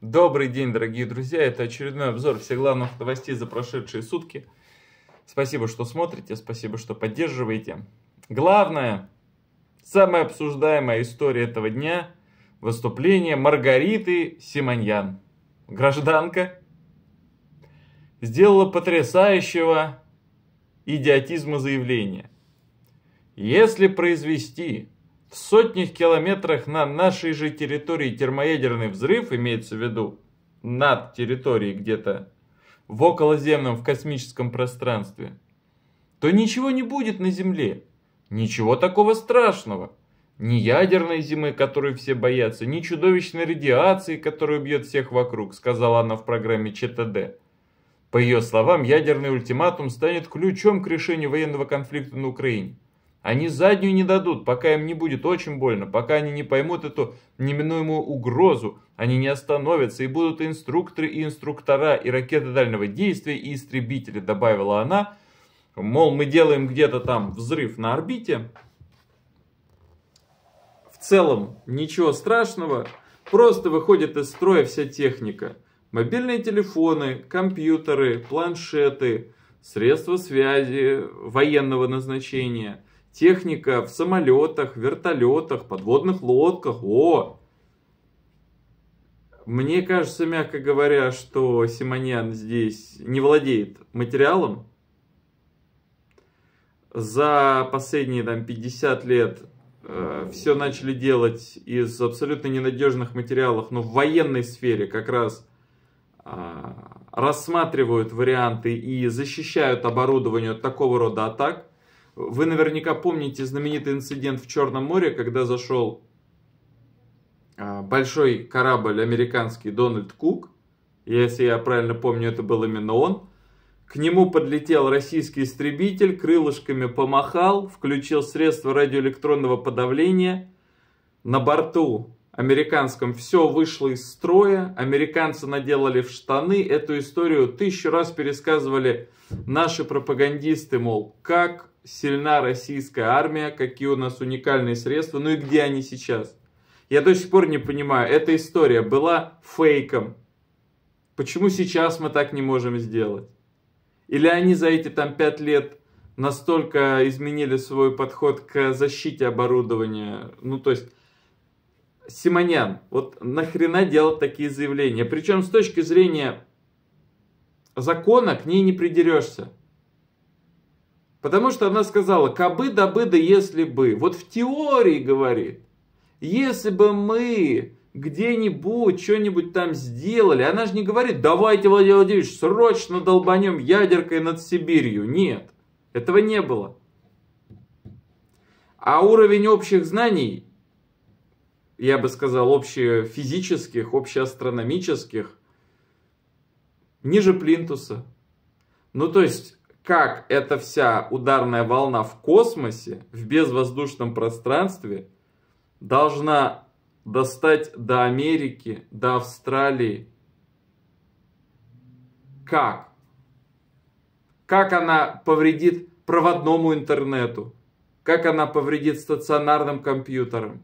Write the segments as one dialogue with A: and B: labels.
A: Добрый день, дорогие друзья! Это очередной обзор всех главных новостей за прошедшие сутки. Спасибо, что смотрите, спасибо, что поддерживаете. Главная, самая обсуждаемая история этого дня – выступление Маргариты Симоньян. Гражданка сделала потрясающего идиотизма заявления. Если произвести в сотнях километрах на нашей же территории термоядерный взрыв, имеется в виду над территорией где-то в околоземном, в космическом пространстве, то ничего не будет на Земле. Ничего такого страшного. Ни ядерной зимы, которую все боятся, ни чудовищной радиации, которая убьет всех вокруг, сказала она в программе ЧТД. По ее словам, ядерный ультиматум станет ключом к решению военного конфликта на Украине. Они заднюю не дадут, пока им не будет очень больно, пока они не поймут эту неминуемую угрозу, они не остановятся и будут инструкторы и инструктора, и ракеты дальнего действия, и истребители, добавила она. Мол, мы делаем где-то там взрыв на орбите. В целом ничего страшного, просто выходит из строя вся техника. Мобильные телефоны, компьютеры, планшеты, средства связи военного назначения. Техника в самолетах, вертолетах, подводных лодках. Мне кажется, мягко говоря, что Симоньян здесь не владеет материалом. За последние 50 лет все начали делать из абсолютно ненадежных материалов, но в военной сфере как раз рассматривают варианты и защищают оборудование от такого рода атак. Вы наверняка помните знаменитый инцидент в Черном море, когда зашел большой корабль американский Дональд Кук. Если я правильно помню, это был именно он. К нему подлетел российский истребитель, крылышками помахал, включил средства радиоэлектронного подавления. На борту американском все вышло из строя, американцы наделали в штаны. Эту историю 1000 раз пересказывали наши пропагандисты, мол, как сильна российская армия, какие у нас уникальные средства, ну и где они сейчас. Я до сих пор не понимаю, эта история была фейком. Почему сейчас мы так не можем сделать? Или они за эти 5 лет настолько изменили свой подход к защите оборудования? Ну, то есть, Симоньян, вот нахрена делать такие заявления? Причем с точки зрения закона к ней не придерешься. Потому что она сказала, кабы да бы да если бы. Вот в теории говорит, если бы мы где-нибудь что-нибудь там сделали. Она же не говорит, давайте, Владимир Владимирович, срочно долбанем ядеркой над Сибирью. Нет, этого не было. А уровень общих знаний, я бы сказал, общефизических, общеастрономических, ниже плинтуса. Ну, то есть, как эта вся ударная волна в космосе, в безвоздушном пространстве, должна достать до Америки, до Австралии. Как? Как она повредит проводному интернету? Как она повредит стационарным компьютерам?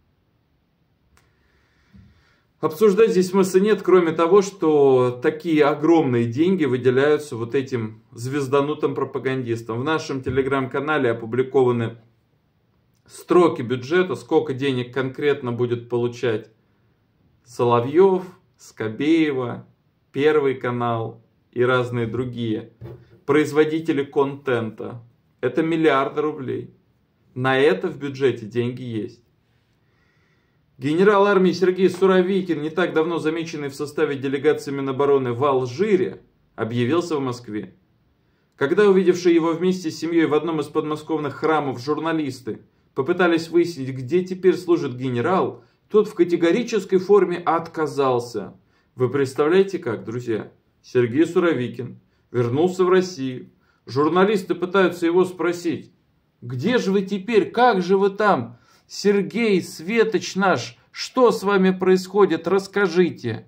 A: Обсуждать здесь смысла нет, кроме того, что такие огромные деньги выделяются вот этим звезданутым пропагандистам. В нашем телеграм-канале опубликованы строки бюджета, сколько денег конкретно будет получать Соловьев, Скобеева, Первый канал и разные другие производители контента. Это миллиарды рублей. На это в бюджете деньги есть. Генерал армии Сергей Суровикин, не так давно замеченный в составе делегации Минобороны в Алжире, объявился в Москве. Когда увидевшие его вместе с семьей в одном из подмосковных храмов журналисты попытались выяснить, где теперь служит генерал, тот в категорической форме отказался. Вы представляете как, друзья? Сергей Суровикин вернулся в Россию. Журналисты пытаются его спросить, где же вы теперь, как же вы там? Сергей, светоч наш, что с вами происходит, расскажите.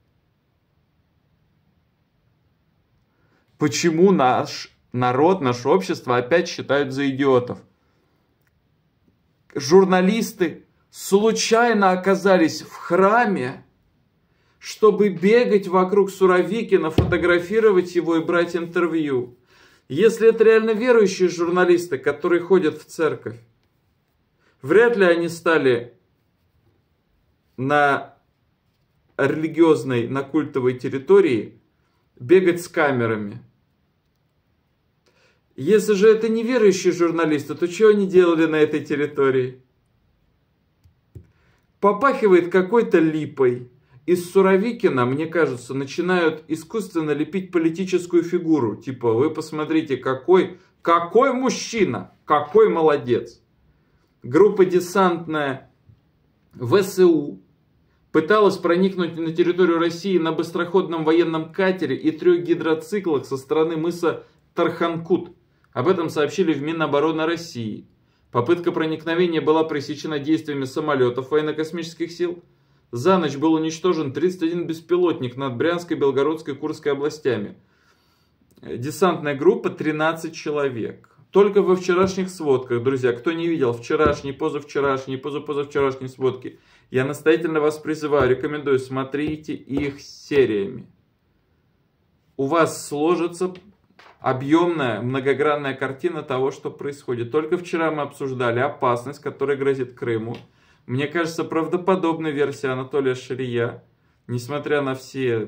A: Почему наш народ, наше общество опять считают за идиотов? Журналисты случайно оказались в храме, чтобы бегать вокруг Суровикина, фотографировать его и брать интервью. Если это реально верующие журналисты, которые ходят в церковь, вряд ли они стали на религиозной, на культовой территории бегать с камерами. Если же это не верующие журналисты, то что они делали на этой территории? Попахивает какой-то липой. Из Суровикина, мне кажется, начинают искусственно лепить политическую фигуру. Типа, вы посмотрите, какой мужчина, какой молодец. Группа десантная ВСУ пыталась проникнуть на территорию России на быстроходном военном катере и 3 гидроциклах со стороны мыса Тарханкут. Об этом сообщили в Минобороны России. Попытка проникновения была пресечена действиями самолетов военно-космических сил. За ночь был уничтожен 31 беспилотник над Брянской, Белгородской, Курской областями. Десантная группа 13 человек. Только во вчерашних сводках, друзья, кто не видел вчерашние, позавчерашние, позапозавчерашние сводки, я настоятельно вас призываю, рекомендую, смотрите их сериями. У вас сложится объемная, многогранная картина того, что происходит. Только вчера мы обсуждали опасность, которая грозит Крыму. Мне кажется, правдоподобная версия Анатолия Шария, несмотря на все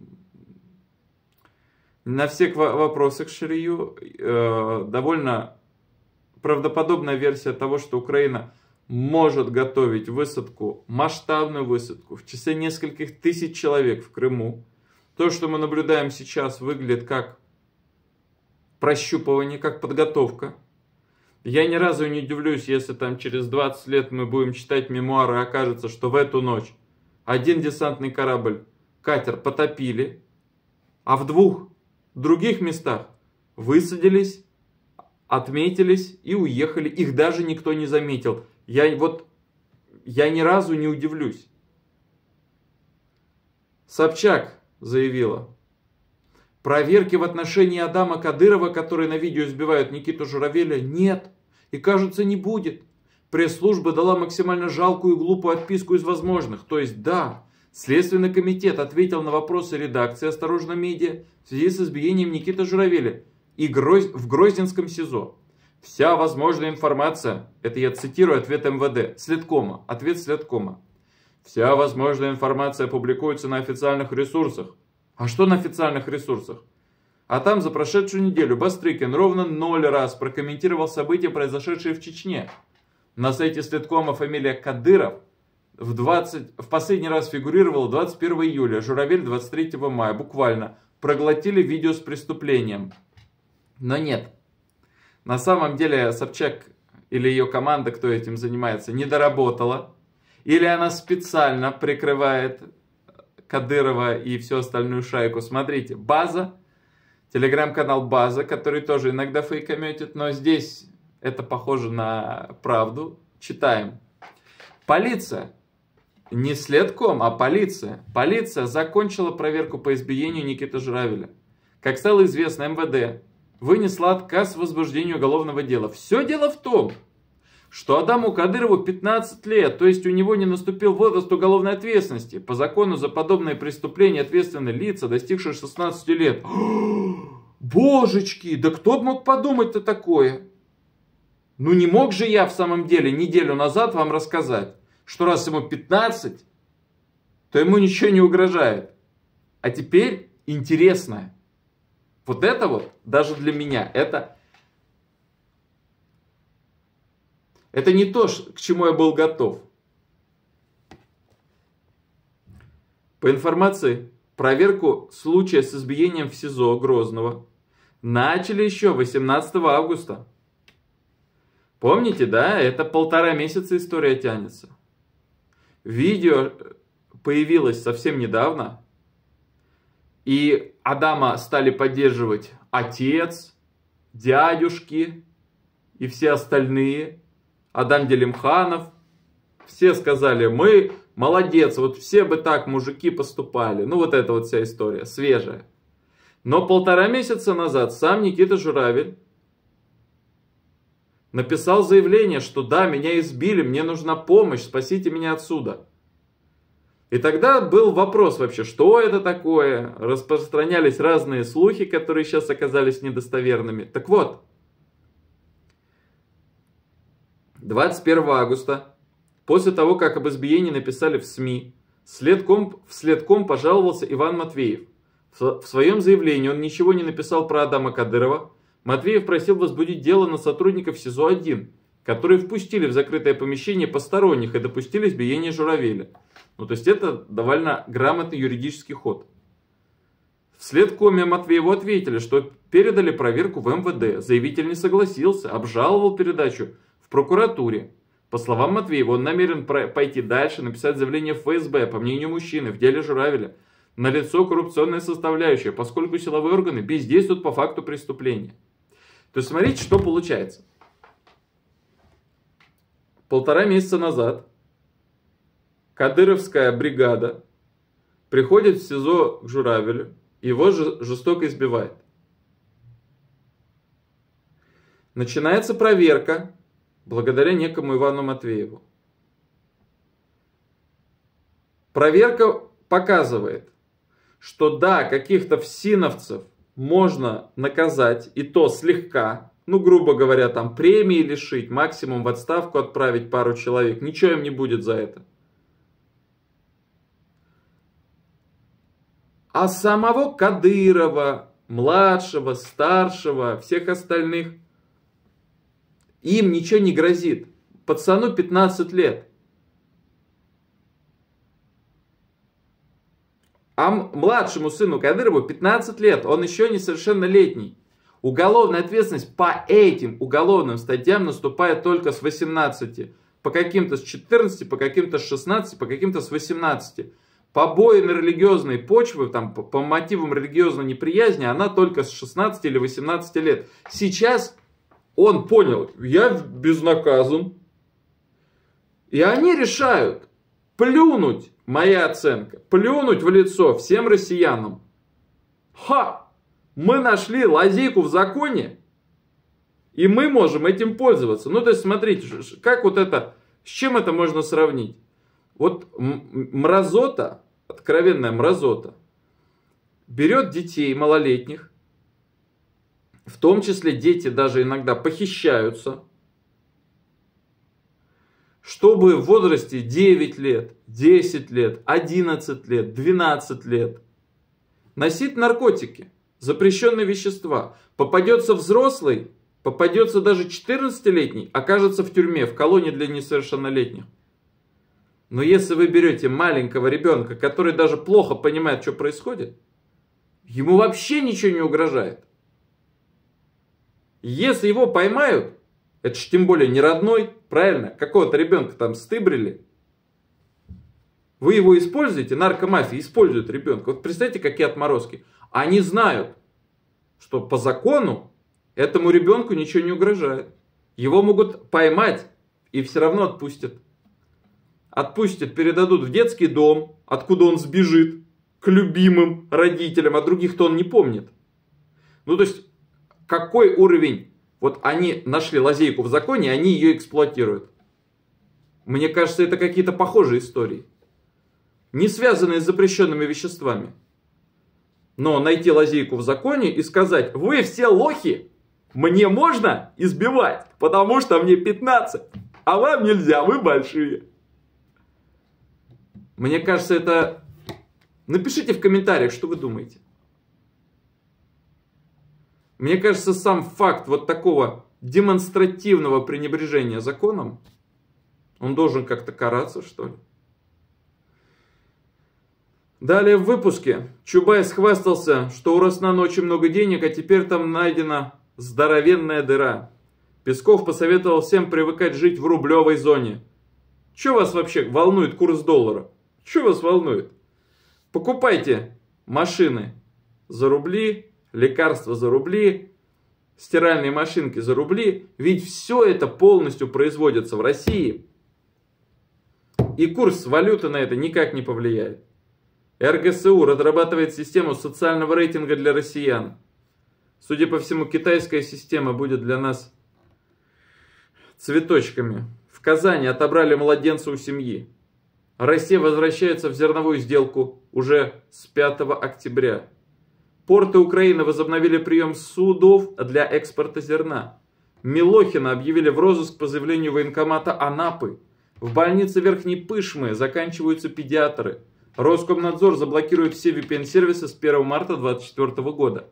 A: вопросы к Шарию, довольно правдоподобная версия того, что Украина может готовить высадку, масштабную высадку в числе нескольких тысяч человек в Крыму. То, что мы наблюдаем сейчас, выглядит как прощупывание, как подготовка. Я ни разу не удивлюсь, если там через 20 лет мы будем читать мемуары, и окажется, что в эту ночь один десантный корабль, катер потопили, а в 2 других местах высадились, отметились и уехали. Их даже никто не заметил. Я ни разу не удивлюсь. Собчак заявила: проверки в отношении Адама Кадырова, который на видео избивает Никиту Журавеля, нет. И, кажется, не будет. Пресс-служба дала максимально жалкую и глупую отписку из возможных. То есть, да, Следственный комитет ответил на вопросы редакции «Осторожно, медиа» в связи с избиением Никиты Журавеля в Грозненском СИЗО. Вся возможная информация, это я цитирую ответ МВД, Следкома, ответ Следкома. Вся возможная информация публикуется на официальных ресурсах. А что на официальных ресурсах? А там за прошедшую неделю Бастрыкин ровно 0 раз прокомментировал события, произошедшие в Чечне. На сайте Следкома фамилия Кадыров в последний раз фигурировала 21 июля, Журавель 23 мая. Буквально проглотили видео с преступлением. Но нет. На самом деле Собчак или ее команда, кто этим занимается, не доработала. Или она специально прикрывает Кадырова и всю остальную шайку. Смотрите, База, телеграм-канал База, который тоже иногда фейкометит, но здесь это похоже на правду. Читаем. Полиция, не Следком, а полиция. Полиция закончила проверку по избиению Никиты Журавеля. Как стало известно, МВД вынесла отказ в возбуждении уголовного дела. Все дело в том, что Адаму Кадырову 15 лет, то есть у него не наступил возраст уголовной ответственности. По закону за подобные преступления ответственны лица, достигшие 16 лет. Божечки, да кто бы мог подумать-то такое? Ну не мог же я в самом деле неделю назад вам рассказать, что раз ему 15, то ему ничего не угрожает. А теперь интересно. Вот это вот, даже для меня, это не то, к чему я был готов. По информации, проверку случая с избиением в СИЗО Грозного начали еще 18 августа. Помните, да? Это 1,5 месяца история тянется. Видео появилось совсем недавно. И Адама стали поддерживать отец, дядюшки и все остальные. Адам Делимханов. Все сказали, мы молодец, вот все бы так мужики поступали. Ну вот эта вот вся история, свежая. Но 1,5 месяца назад сам Никита Журавель написал заявление, что да, меня избили, мне нужна помощь, спасите меня отсюда. И тогда был вопрос вообще, что это такое? Распространялись разные слухи, которые сейчас оказались недостоверными. Так вот, 21 августа, после того, как об избиении написали в СМИ, в следком пожаловался Иван Матвеев. В своем заявлении он ничего не написал про Адама Кадырова. Матвеев просил возбудить дело на сотрудников СИЗО-1, которые впустили в закрытое помещение посторонних и допустили избиение Журавеля. Ну, то есть это довольно грамотный юридический ход. В следкоме Матвееву ответили, что передали проверку в МВД. Заявитель не согласился, обжаловал передачу в прокуратуре. По словам Матвеева, он намерен пойти дальше, написать заявление в ФСБ, по мнению мужчины, в деле Журавеля. Налицо коррупционная составляющая, поскольку силовые органы бездействуют по факту преступления. То есть смотрите, что получается. 1,5 месяца назад кадыровская бригада приходит в СИЗО к Журавелю, его жестоко избивает. Начинается проверка благодаря некому Ивану Матвееву. Проверка показывает, что да, каких-то ФСИНовцев можно наказать, и то слегка, ну, грубо говоря, там премии лишить, максимум в отставку отправить пару человек, ничего им не будет за это. А самого Кадырова, младшего, старшего, всех остальных, им ничего не грозит. Пацану 15 лет. А младшему сыну Кадырову 15 лет, он еще несовершеннолетний. Уголовная ответственность по этим уголовным статьям наступает только с 18. По каким-то с 14, по каким-то с 16, по каким-то с 18. Побои на религиозной почве, там, по мотивам религиозной неприязни, она только с 16 или 18 лет. Сейчас он понял, я безнаказан. И они решают плюнуть, моя оценка, плюнуть в лицо всем россиянам. Ха! Мы нашли лазейку в законе, и мы можем этим пользоваться. Ну, то есть, смотрите, как вот это, с чем это можно сравнить? Вот мразота, откровенная мразота, берет детей малолетних, в том числе дети даже иногда похищаются, чтобы в возрасте 9 лет, 10 лет, 11 лет, 12 лет носить наркотики, запрещенные вещества. Попадется взрослый, попадется даже 14-летний, окажется в тюрьме, в колонии для несовершеннолетних. Но если вы берете маленького ребенка, который даже плохо понимает, что происходит, ему вообще ничего не угрожает. Если его поймают, это ж тем более не родной, правильно? Какого-то ребенка там стыбрили. Вы его используете, наркомафия использует ребенка. Вот представьте, какие отморозки. Они знают, что по закону этому ребенку ничего не угрожает. Его могут поймать и все равно отпустят. Отпустят, передадут в детский дом, откуда он сбежит, к любимым родителям, а других-то он не помнит. Ну, то есть, какой уровень? Вот они нашли лазейку в законе, они ее эксплуатируют. Мне кажется, это какие-то похожие истории. Не связанные с запрещенными веществами. Но найти лазейку в законе и сказать: вы все лохи, мне можно избивать, потому что мне 15, а вам нельзя, вы большие. Мне кажется, это... Напишите в комментариях, что вы думаете. Мне кажется, сам факт вот такого демонстративного пренебрежения законом, он должен как-то караться, что ли. Далее в выпуске Чубайс хвастался, что у Роснана очень много денег, а теперь там найдена здоровенная дыра. Песков посоветовал всем привыкать жить в рублевой зоне. Что вас вообще волнует курс доллара? Что вас волнует? Покупайте машины за рубли, лекарства за рубли, стиральные машинки за рубли. Ведь все это полностью производится в России. И курс валюты на это никак не повлияет. РГСУ разрабатывает систему социального рейтинга для россиян. Судя по всему, китайская система будет для нас цветочками. В Казани отобрали младенца у семьи. Россия возвращается в зерновую сделку уже с 5 октября. Порты Украины возобновили прием судов для экспорта зерна. Милохина объявили в розыск по заявлению военкомата Анапы. В больнице Верхней Пышмы заканчиваются педиатры. Роскомнадзор заблокирует все VPN-сервисы с 1 марта 2024 года.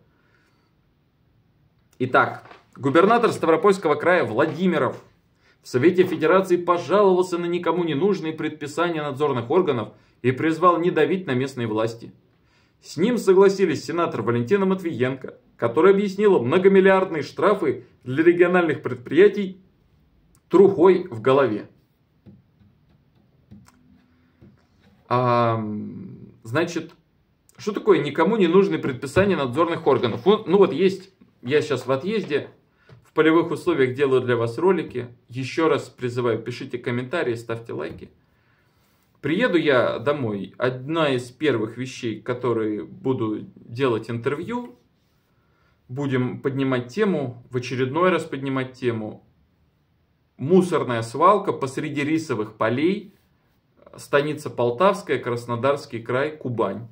A: Итак, губернатор Ставропольского края Владимиров в Совете Федерации пожаловался на никому не нужные предписания надзорных органов и призвал не давить на местные власти. С ним согласились сенатор Валентина Матвиенко, которая объяснила многомиллиардные штрафы для региональных предприятий трухой в голове. Значит, что такое никому не нужные предписания надзорных органов? Ну вот есть, я сейчас в отъезде, в полевых условиях делаю для вас ролики. Еще раз призываю, пишите комментарии, ставьте лайки. Приеду я домой. Одна из первых вещей, которые буду делать интервью, будем поднимать тему, в очередной раз поднимать тему. Мусорная свалка посреди рисовых полей. Станица Полтавская, Краснодарский край, Кубань.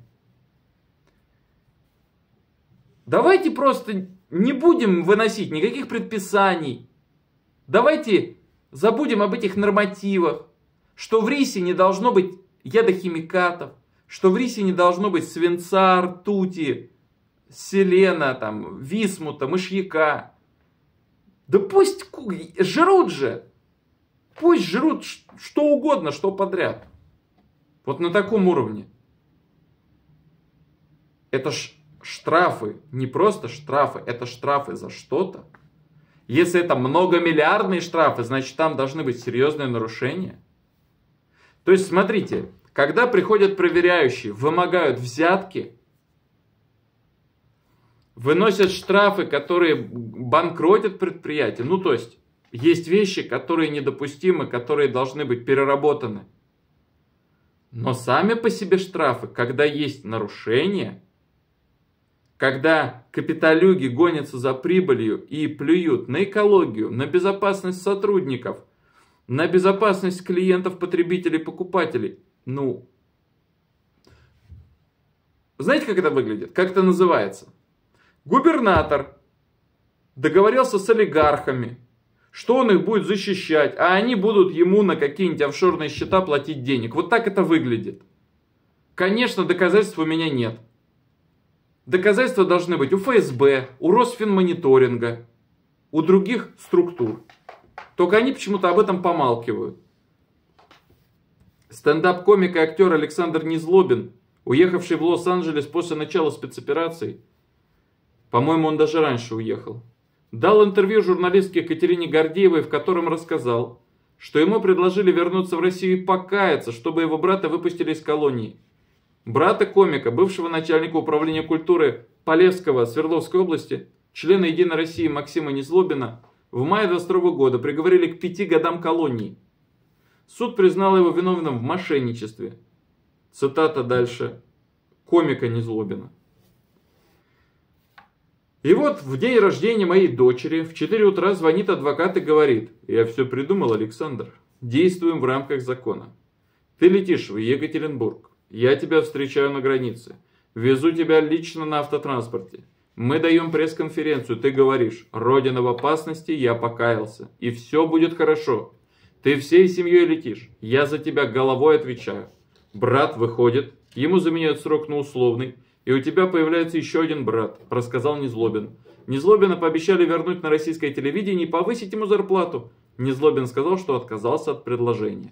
A: Давайте просто не будем выносить никаких предписаний. Давайте забудем об этих нормативах. Что в рисе не должно быть ядохимикатов. Что в рисе не должно быть свинца, ртути, селена, там, висмута, мышьяка. Да пусть жрут же. Пусть жрут что угодно, что подряд. Вот на таком уровне. Это штрафы. Не просто штрафы. Это штрафы за что-то. Если это многомиллиардные штрафы, значит там должны быть серьезные нарушения. То есть смотрите. Когда приходят проверяющие, вымогают взятки, выносят штрафы, которые банкротят предприятие. Ну то есть есть вещи, которые недопустимы, которые должны быть переработаны. Но сами по себе штрафы, когда есть нарушения, когда капиталюги гонятся за прибылью и плюют на экологию, на безопасность сотрудников, на безопасность клиентов, потребителей, покупателей. Ну, знаете, как это выглядит? Как это называется? Губернатор договорился с олигархами, что он их будет защищать, а они будут ему на какие-нибудь офшорные счета платить денег. Вот так это выглядит. Конечно, доказательств у меня нет. Доказательства должны быть у ФСБ, у Росфинмониторинга, у других структур. Только они почему-то об этом помалкивают. Стендап-комик и актер Александр Незлобин, уехавший в Лос-Анджелес после начала спецоперации, по-моему, он даже раньше уехал, дал интервью журналистке Екатерине Гордеевой, в котором рассказал, что ему предложили вернуться в Россию и покаяться, чтобы его брата выпустили из колонии. Брата комика, бывшего начальника управления культуры Полевского Свердловской области, члена Единой России Максима Незлобина, в мае 22 года приговорили к 5 годам колонии. Суд признал его виновным в мошенничестве. Цитата дальше комика Незлобина. И вот в день рождения моей дочери в 4 утра звонит адвокат и говорит: «Я все придумал, Александр. Действуем в рамках закона. Ты летишь в Екатеринбург. Я тебя встречаю на границе. Везу тебя лично на автотранспорте. Мы даем пресс-конференцию. Ты говоришь: Родина в опасности, я покаялся. И все будет хорошо. Ты всей семьей летишь. Я за тебя головой отвечаю. Брат выходит. Ему заменяют срок на условный. И у тебя появляется еще один брат», рассказал Незлобин. Незлобина пообещали вернуть на российское телевидение и повысить ему зарплату. Незлобин сказал, что отказался от предложения.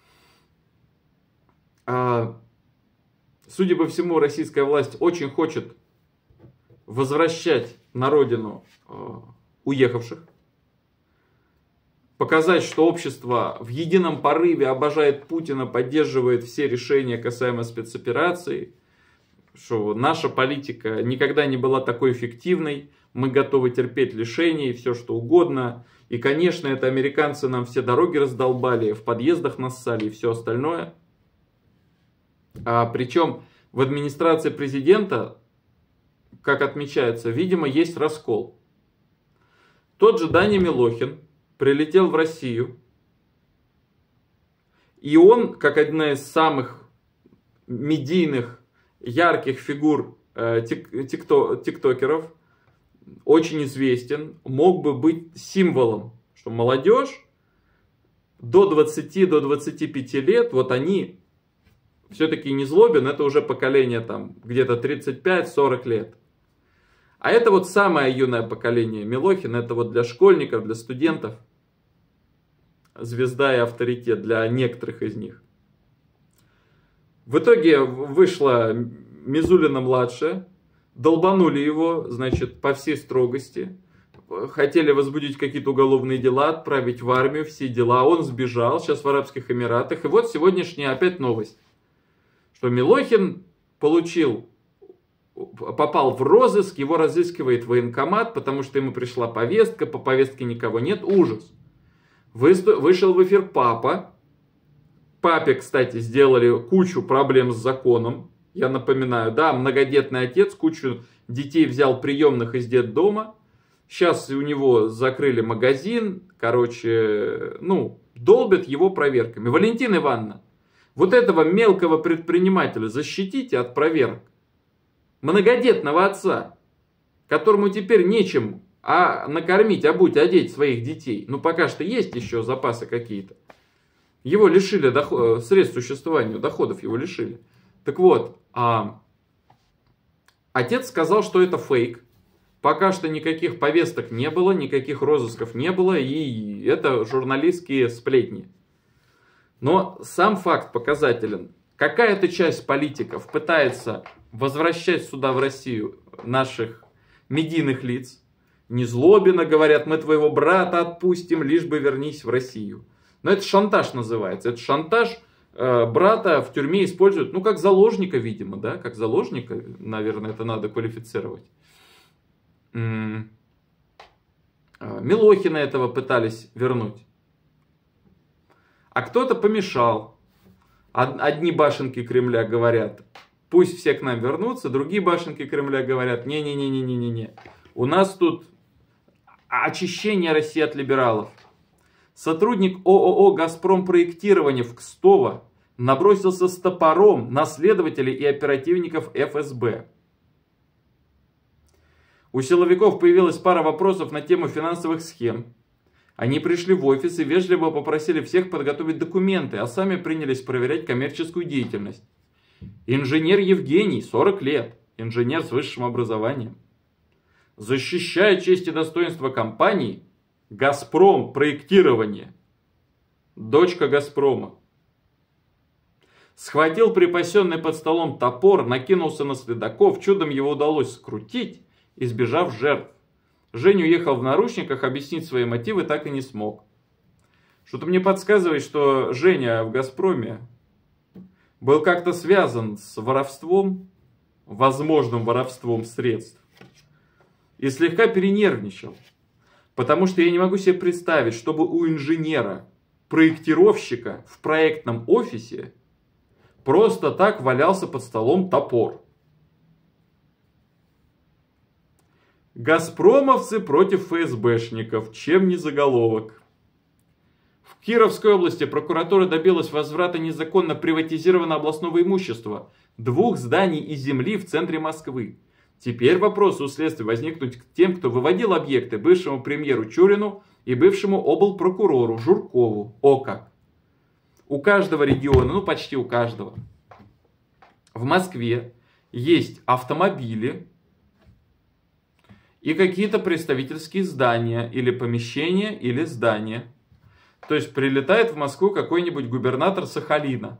A: Судя по всему, российская власть очень хочет возвращать на родину уехавших. Показать, что общество в едином порыве обожает Путина, поддерживает все решения касаемо спецоперации. Что наша политика никогда не была такой эффективной, мы готовы терпеть лишения и все что угодно. И, конечно, это американцы нам все дороги раздолбали, в подъездах нассали и все остальное. Причем в администрации президента, как отмечается, видимо, есть раскол. Тот же Даня Милохин прилетел в Россию И он, как одна из самых медийных, ярких фигур тиктокеров, очень известен, мог бы быть символом, что молодежь до 20-25 лет, вот они все-таки не Злобин, это уже поколение там где-то 35-40 лет. А это вот самое юное поколение Милохин, это вот для школьников, для студентов. Звезда и авторитет для некоторых из них. В итоге вышла Мизулина-младшая, долбанули его, значит, по всей строгости. Хотели возбудить какие-то уголовные дела, отправить в армию, все дела. Он сбежал, сейчас в Арабских Эмиратах. И вот сегодняшняя опять новость, что Милохин попал в розыск, его разыскивает военкомат, потому что ему пришла повестка, по повестке никого нет, ужас. Вышел в эфир папа. Папе, кстати, сделали кучу проблем с законом. Я напоминаю, да, многодетный отец, кучу детей взял приемных из детдома. Сейчас у него закрыли магазин, короче, долбят его проверками. Валентина Ивановна, вот этого мелкого предпринимателя защитите от проверок. Многодетного отца, которому теперь нечем накормить, обуть, одеть своих детей. Пока что есть еще запасы какие-то. Его лишили средств существования, доходов его лишили. Так вот, отец сказал, что это фейк. Пока что никаких повесток не было, никаких розысков не было, и это журналистские сплетни. Но сам факт показателен. Какая-то часть политиков пытается возвращать сюда, в Россию, наших медийных лиц. Незлобина, говорят, мы твоего брата отпустим, лишь бы вернись в Россию. Но это шантаж называется. Это шантаж брата в тюрьме используют, как заложника, видимо, да, как заложника, наверное, это надо квалифицировать. Милохина этого пытались вернуть. А кто-то помешал. Одни башенки Кремля говорят, пусть все к нам вернутся, другие башенки Кремля говорят, не-не-не-не-не-не. У нас тут очищение России от либералов. Сотрудник ООО «Газпром проектирования» в Кстово набросился с топором на следователей и оперативников ФСБ. У силовиков появилась пара вопросов на тему финансовых схем. Они пришли в офис и вежливо попросили всех подготовить документы, а сами принялись проверять коммерческую деятельность. Инженер Евгений, 40 лет, инженер с высшим образованием. Защищая честь и достоинство компании, «Газпром проектирование», дочка «Газпрома». Схватил припасенный под столом топор, накинулся на следаков, чудом его удалось скрутить, избежав жертв. Женя уехал в наручниках, объяснить свои мотивы так и не смог. Что-то мне подсказывает, что Женя в «Газпроме» был как-то связан с воровством, возможным воровством средств, и слегка перенервничал. Потому что я не могу себе представить, чтобы у инженера, проектировщика в проектном офисе просто так валялся под столом топор. Газпромовцы против ФСБшников. Чем не заголовок? В Кировской области прокуратура добилась возврата незаконно приватизированного областного имущества 2 зданий и земли в центре Москвы. Теперь вопросы у следствия возникнут к тем, кто выводил объекты бывшему премьеру Чурину и бывшему облпрокурору Журкову. О как! У каждого региона, почти у каждого, в Москве есть автомобили и какие-то представительские здания, или помещения, или здания. То есть прилетает в Москву какой-нибудь губернатор Сахалина,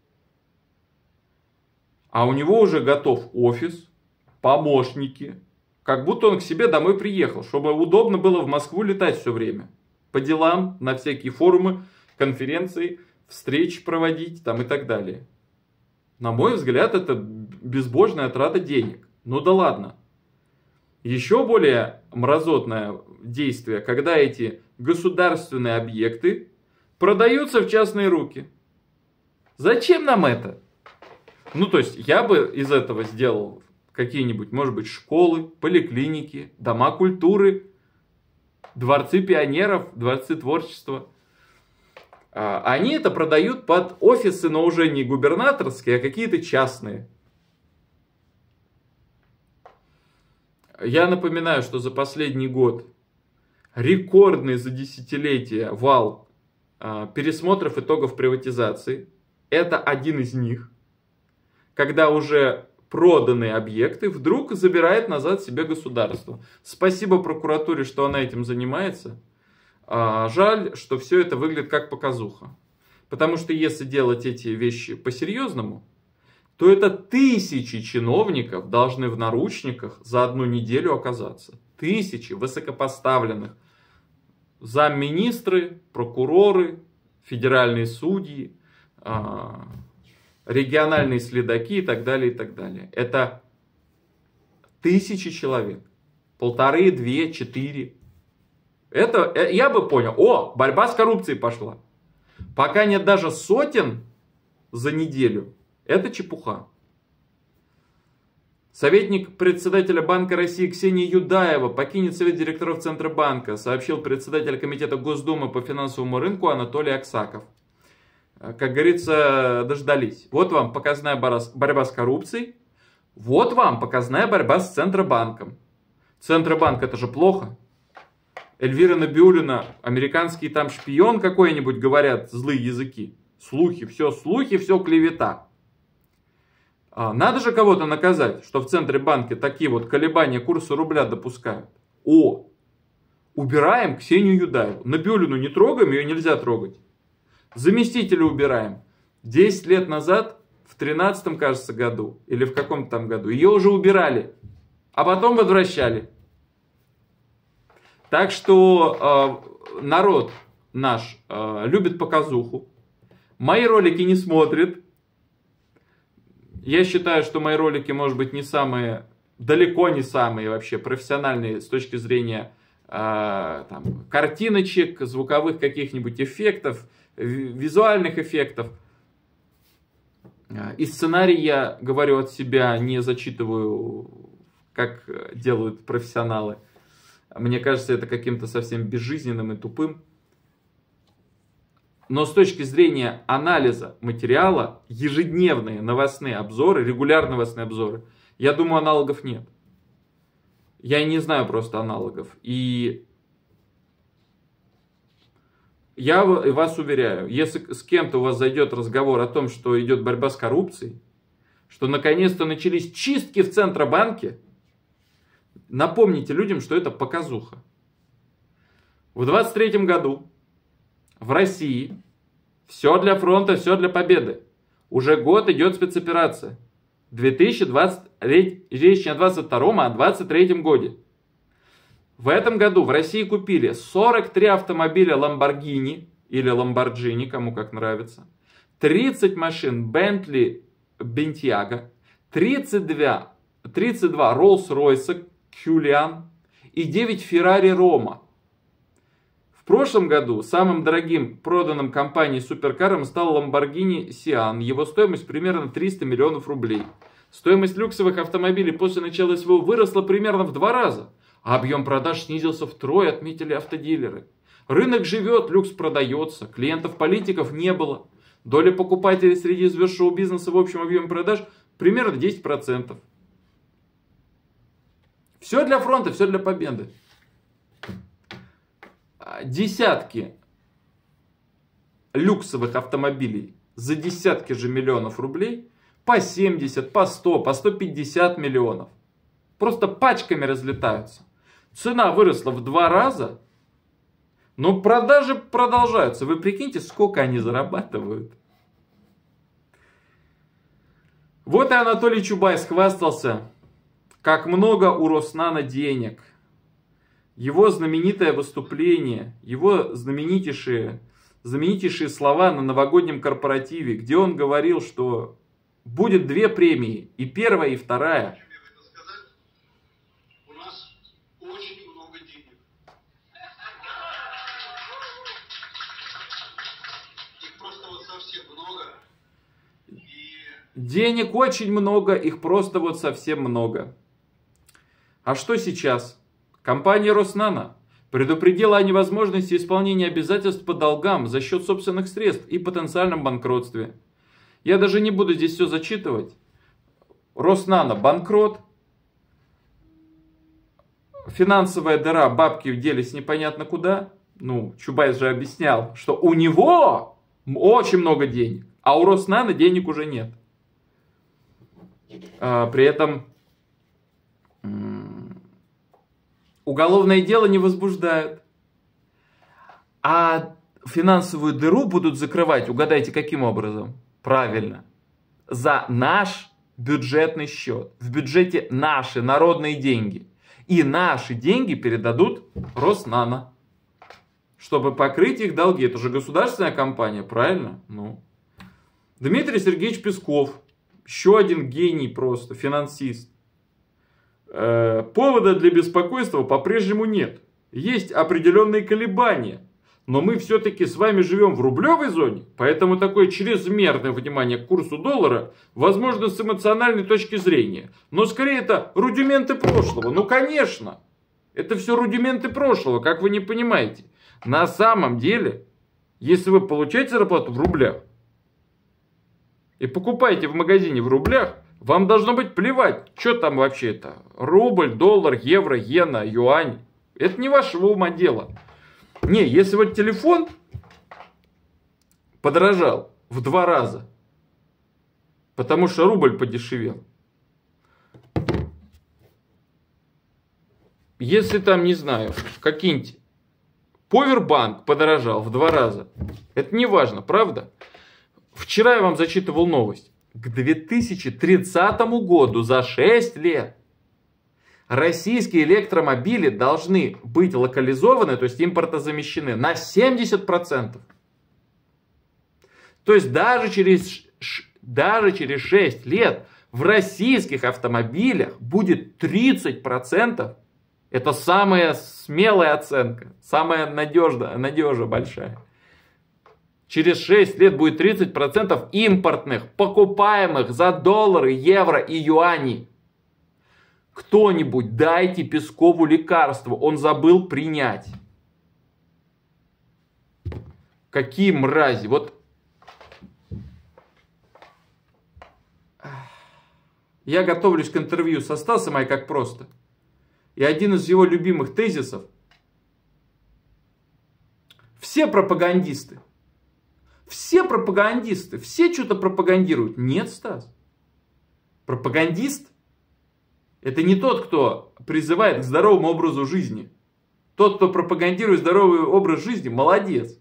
A: а у него уже готов офис, помощники, как будто он к себе домой приехал, чтобы удобно было в Москву летать все время. По делам, на всякие форумы, конференции, встречи проводить там и так далее. На мой взгляд, это безбожная трата денег. Ну да ладно. Еще более мразотное действие, когда эти государственные объекты продаются в частные руки. Зачем нам это? То есть я бы из этого сделал какие-нибудь, может быть, школы, поликлиники, дома культуры, дворцы пионеров, дворцы творчества. Они это продают под офисы, но уже не губернаторские, а какие-то частные. Я напоминаю, что за последний год рекордный за десятилетие вал пересмотров итогов приватизации. Это один из них. Когда уже проданные объекты вдруг забирает назад себе государство. Спасибо прокуратуре, что она этим занимается. Жаль, что все это выглядит как показуха. Потому что если делать эти вещи по-серьезному, то это тысячи чиновников должны в наручниках за одну неделю оказаться. Тысячи высокопоставленных. Замминистры, прокуроры, федеральные судьи, региональные следаки и так далее, и так далее. Это тысячи человек. 1,5, 2, 4. Это я бы понял. Борьба с коррупцией пошла. Пока нет даже сотен за неделю, это чепуха. Советник председателя Банка России Ксения Юдаева покинет совет директоров Центробанка, сообщил председатель комитета Госдумы по финансовому рынку Анатолий Аксаков. Как говорится, дождались. Вот вам показная борьба с коррупцией. Вот вам показная борьба с Центробанком. Центробанк это же плохо. Эльвира Набиуллина, американский там шпион какой-нибудь, говорят злые языки. Слухи, все клевета. Надо же кого-то наказать, что в Центробанке такие вот колебания курса рубля допускают. Убираем Ксению Юдаеву. Набиуллину не трогаем, ее нельзя трогать. Заместителя убираем. 10 лет назад, в 13-м, кажется, году, или в каком-то там году, ее уже убирали, а потом возвращали. Так что народ наш любит показуху. Мои ролики не смотрит. Я считаю, что мои ролики, может быть, не самые, далеко не самые вообще профессиональные с точки зрения там, картиночек, звуковых каких-нибудь эффектов, визуальных эффектов. И сценарий я говорю от себя, не зачитываю, как делают профессионалы. Мне кажется, это каким-то совсем безжизненным и тупым. Но с точки зрения анализа материала, ежедневные новостные обзоры, регулярные новостные обзоры, я думаю, аналогов нет. Я не знаю просто аналогов. И я вас уверяю, если с кем-то у вас зайдет разговор о том, что идет борьба с коррупцией, что наконец-то начались чистки в Центробанке, напомните людям, что это показуха. В 23-м году в России все для фронта, все для победы. Уже год идет спецоперация. 2020, речь не о 22-м, а о 23-м годе. В этом году в России купили 43 автомобиля Lamborghini или Lamborghini, кому как нравится, 30 машин Bentley Bentayga, 32 Rolls-Royce Cullinan и 9 Ferrari Roma. В прошлом году самым дорогим проданным компанией суперкаром стал Lamborghini Sian. Его стоимость примерно 300 миллионов рублей. Стоимость люксовых автомобилей после начала СВО выросла примерно в 2 раза. А объем продаж снизился втрое, отметили автодилеры. Рынок живет, люкс продается, клиентов-политиков не было. Доля покупателей среди звезд шоу-бизнеса в общем объеме продаж примерно 10%. Все для фронта, все для победы. Десятки люксовых автомобилей за десятки же миллионов рублей по 70, по 100, по 150 миллионов. Просто пачками разлетаются. Цена выросла в 2 раза, но продажи продолжаются. Вы прикиньте, сколько они зарабатывают. Вот и Анатолий Чубайс хвастался, как много у Роснана денег. Его знаменитое выступление, его знаменитейшие слова на новогоднем корпоративе, где он говорил, что будет 2 премии, и первая, и вторая.
B: У нас очень много денег. Их просто вот совсем много.
A: Денег очень много, их просто вот совсем много. А что сейчас? Компания Роснана Предупредила о невозможности исполнения обязательств по долгам за счет собственных средств и потенциальном банкротстве. Я даже не буду здесь все зачитывать. Роснано банкрот. Финансовая дыра, бабки делись непонятно куда. Ну, Чубайс же объяснял, что у него очень много денег, а у Роснано денег уже нет. При этом уголовное дело не возбуждают. А финансовую дыру будут закрывать, угадайте, каким образом? Правильно. За наш бюджетный счет. В бюджете наши народные деньги. И наши деньги передадут Роснано, чтобы покрыть их долги. Это же государственная компания, правильно? Ну. Дмитрий Сергеевич Песков. Еще один гений просто, финансист. Повода для беспокойства по-прежнему нет. Есть определенные колебания. Но мы все-таки с вами живем в рублевой зоне, поэтому такое чрезмерное внимание к курсу доллара возможно с эмоциональной точки зрения. Но скорее это рудименты прошлого. Ну конечно, это все рудименты прошлого, как вы не понимаете. На самом деле, если вы получаете зарплату в рублях и покупаете в магазине в рублях, вам должно быть плевать, что там вообще это. Рубль, доллар, евро, иена, юань. Это не вашего ума дело. Не, если вот телефон подорожал в 2 раза, потому что рубль подешевел. Если там, не знаю, какие-нибудь повербанк подорожал в 2 раза, это не важно, правда? Вчера я вам зачитывал новость. К 2030 году, за 6 лет, российские электромобили должны быть локализованы, то есть импортозамещены на 70%. То есть даже через 6 лет в российских автомобилях будет 30%. Это самая смелая оценка, самая надежа большая. Через 6 лет будет 30% импортных, покупаемых за доллары, евро и юани. Кто-нибудь дайте Пескову лекарство, он забыл принять. Какие мрази. Вот я готовлюсь к интервью со Стасом, ай как просто. И один из его любимых тезисов: все пропагандисты, все что-то пропагандируют. Нет, Стас. Пропагандист — это не тот, кто призывает к здоровому образу жизни. Тот, кто пропагандирует здоровый образ жизни, молодец.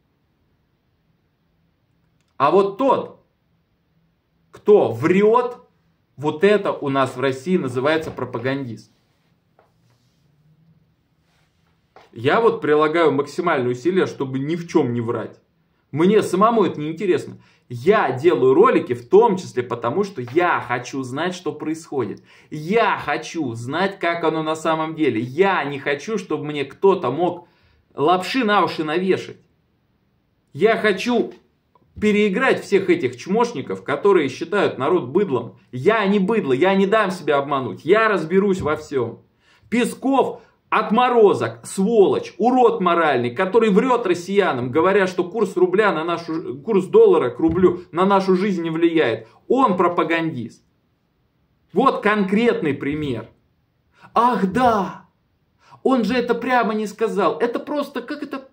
A: А вот тот, кто врет, вот это у нас в России называется пропагандист. Я вот прилагаю максимальные усилия, чтобы ни в чем не врать. Мне самому это не интересно. Я делаю ролики в том числе потому, что я хочу знать, что происходит. Я хочу знать, как оно на самом деле. Я не хочу, чтобы мне кто-то мог лапши на уши навешать. Я хочу переиграть всех этих чмошников, которые считают народ быдлом. Я не быдло, я не дам себя обмануть. Я разберусь во всем. Песков отморозок, сволочь, урод моральный, который врет россиянам, говоря, что курс рубля курс доллара к рублю на нашу жизнь не влияет. Он пропагандист. Вот конкретный пример. Ах да, он же это прямо не сказал. Это просто как это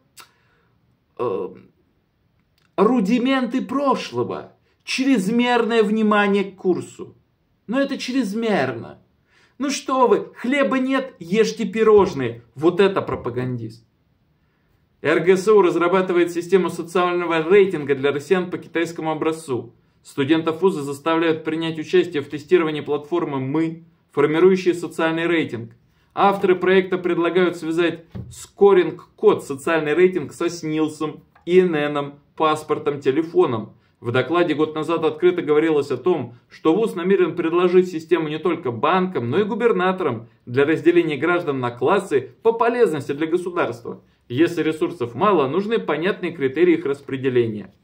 A: рудименты прошлого. Чрезмерное внимание к курсу. Но это чрезмерно. Ну что вы, хлеба нет, ешьте пирожные. Вот это пропагандист. РГСУ разрабатывает систему социального рейтинга для россиян по китайскому образцу. Студентов вуза заставляют принять участие в тестировании платформы «Мы», формирующей социальный рейтинг. Авторы проекта предлагают связать скоринг-код социальный рейтинг со СНИЛСом, ИННом, паспортом, телефоном. В докладе год назад открыто говорилось о том, что ВУЗ намерен предложить систему не только банкам, но и губернаторам для разделения граждан на классы по полезности для государства. Если ресурсов мало, нужны понятные критерии их распределения.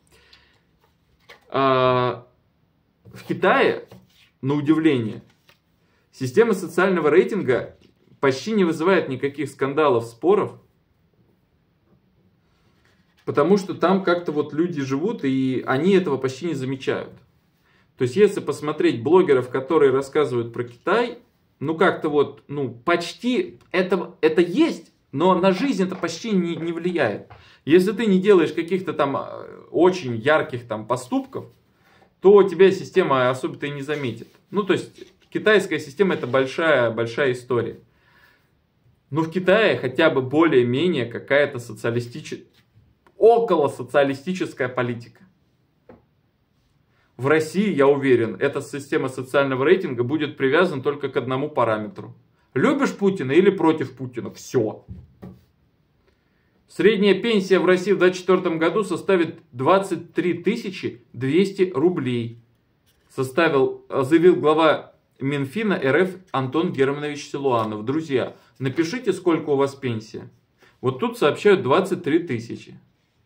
A: В Китае, на удивление, система социального рейтинга почти не вызывает никаких скандалов, споров. Потому что там как-то вот люди живут, и они этого почти не замечают. То есть, если посмотреть блогеров, которые рассказывают про Китай, ну как-то вот, ну почти это есть, но на жизнь это почти не влияет. Если ты не делаешь каких-то там очень ярких там поступков, то тебя система особо-то и не заметит. Ну, то есть, китайская система это большая история. Но в Китае хотя бы более-менее какая-то около социалистическая политика. В России, я уверен, эта система социального рейтинга будет привязана только к одному параметру. Любишь Путина или против Путина? Все. Средняя пенсия в России в 2024 году составит 23 200 рублей. Заявил глава Минфина РФ Антон Германович Силуанов. Друзья, напишите, сколько у вас пенсия. Вот тут сообщают 23 тысячи.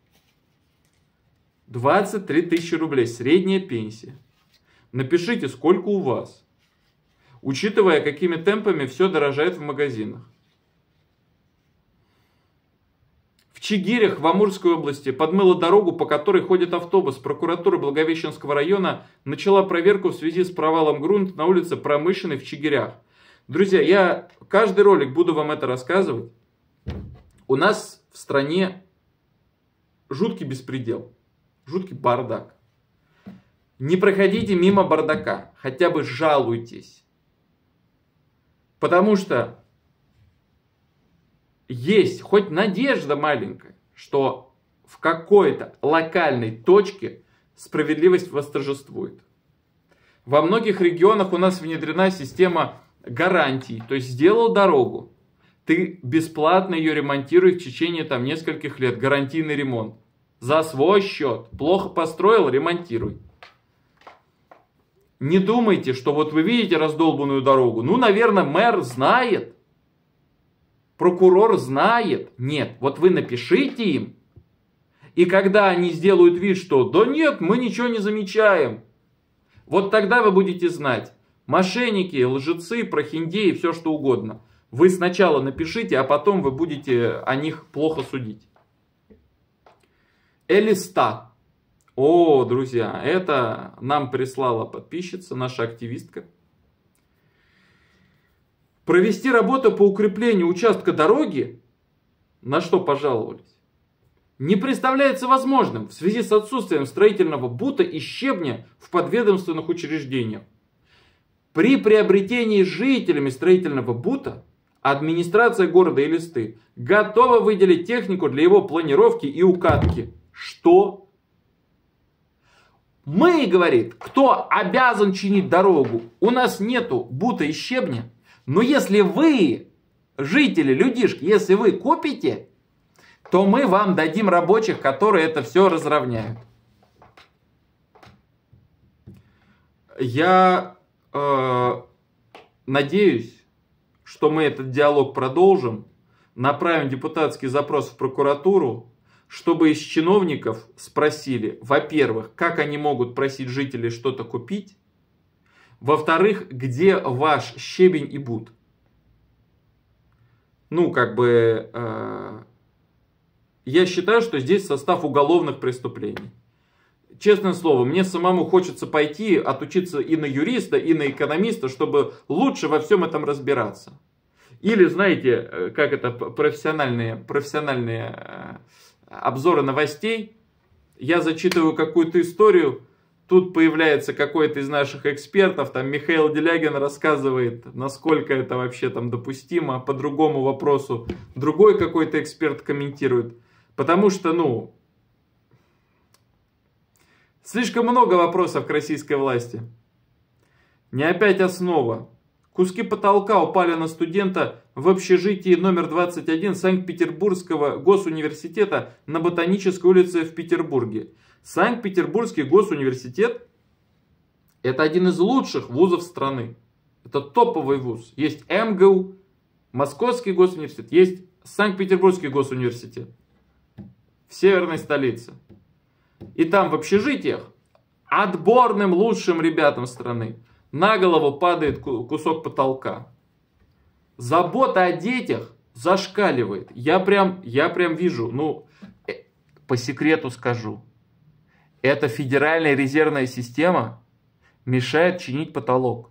A: 23 тысячи рублей, средняя пенсия. Напишите, сколько у вас. Учитывая, какими темпами все дорожает в магазинах. В Чигирях в Амурской области подмыло дорогу, по которой ходит автобус. Прокуратура Благовещенского района начала проверку в связи с провалом грунта на улице Промышленной в Чигирях. Друзья, я каждый ролик буду вам это рассказывать. У нас в стране жуткий беспредел. Жуткий бардак. Не проходите мимо бардака. Хотя бы жалуйтесь. Потому что есть хоть надежда маленькая, что в какой-то локальной точке справедливость восторжествует. Во многих регионах у нас внедрена система гарантий. То есть сделал дорогу. Ты бесплатно ее ремонтируешь в течение там нескольких лет. Гарантийный ремонт. За свой счет. Плохо построил, ремонтируй. Не думайте, что вот вы видите раздолбанную дорогу. Ну, наверное, мэр знает. Прокурор знает. Нет, вот вы напишите им. И когда они сделают вид, что да нет, мы ничего не замечаем. Вот тогда вы будете знать. Мошенники, лжецы, прохиндеи, все что угодно. Вы сначала напишите, а потом вы будете о них плохо судить. Элиста. О, друзья, это нам прислала подписчица, наша активистка. Провести работу по укреплению участка дороги, на что пожаловались, не представляется возможным в связи с отсутствием строительного бута и щебня в подведомственных учреждениях. При приобретении жителями строительного бута администрация города Элисты готова выделить технику для его планировки и укатки. Что? Мы, говорит, кто обязан чинить дорогу? У нас нету бута и щебня. Но если вы, жители, людишки, если вы купите, то мы вам дадим рабочих, которые это все разровняют. Я надеюсь, что мы этот диалог продолжим, направим депутатский запрос в прокуратуру, чтобы из чиновников спросили, во-первых, как они могут просить жителей что-то купить, во-вторых, где ваш щебень и бут. Ну, как бы, я считаю, что здесь состав уголовных преступлений. Честное слово, мне самому хочется пойти отучиться и на юриста, и на экономиста, чтобы лучше во всем этом разбираться. Или, знаете, как это, профессиональные обзоры новостей. Я зачитываю какую-то историю, тут появляется какой-то из наших экспертов, там Михаил Делягин рассказывает, насколько это вообще там допустимо, по другому вопросу другой какой-то эксперт комментирует. Потому что, ну, слишком много вопросов к российской власти. Не опять основа. Куски потолка упали на студента в общежитии номер 21 Санкт-Петербургского госуниверситета на Ботанической улице в Петербурге. Санкт-Петербургский госуниверситет – это один из лучших вузов страны. Это топовый вуз. Есть МГУ, Московский госуниверситет, есть Санкт-Петербургский госуниверситет в северной столице. И там в общежитиях отборным лучшим ребятам страны на голову падает кусок потолка. Забота о детях зашкаливает. Я прям вижу. Ну, по секрету скажу. Эта федеральная резервная система мешает чинить потолок.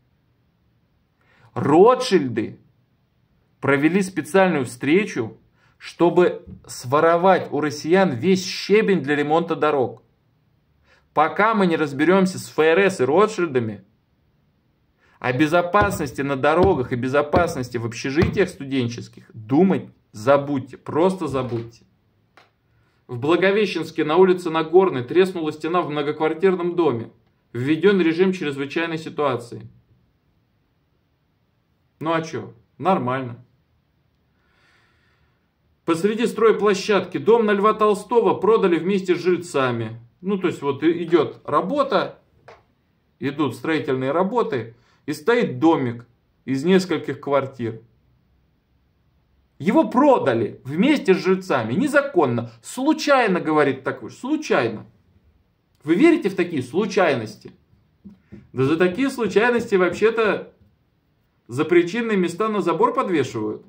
A: Ротшильды провели специальную встречу, чтобы своровать у россиян весь щебень для ремонта дорог. Пока мы не разберемся с ФРС и Ротшильдами, о безопасности на дорогах и безопасности в общежитиях студенческих думать забудьте, просто забудьте. В Благовещенске на улице Нагорной треснула стена в многоквартирном доме. Введен режим чрезвычайной ситуации. Ну а что? Нормально. Посреди стройплощадки дом на Льва Толстого продали вместе с жильцами. Ну, то есть, вот идет работа, идут строительные работы, и стоит домик из нескольких квартир. Его продали вместе с жильцами, незаконно, случайно, говорит такой, случайно. Вы верите в такие случайности? Да за такие случайности вообще-то за причинные места на забор подвешивают.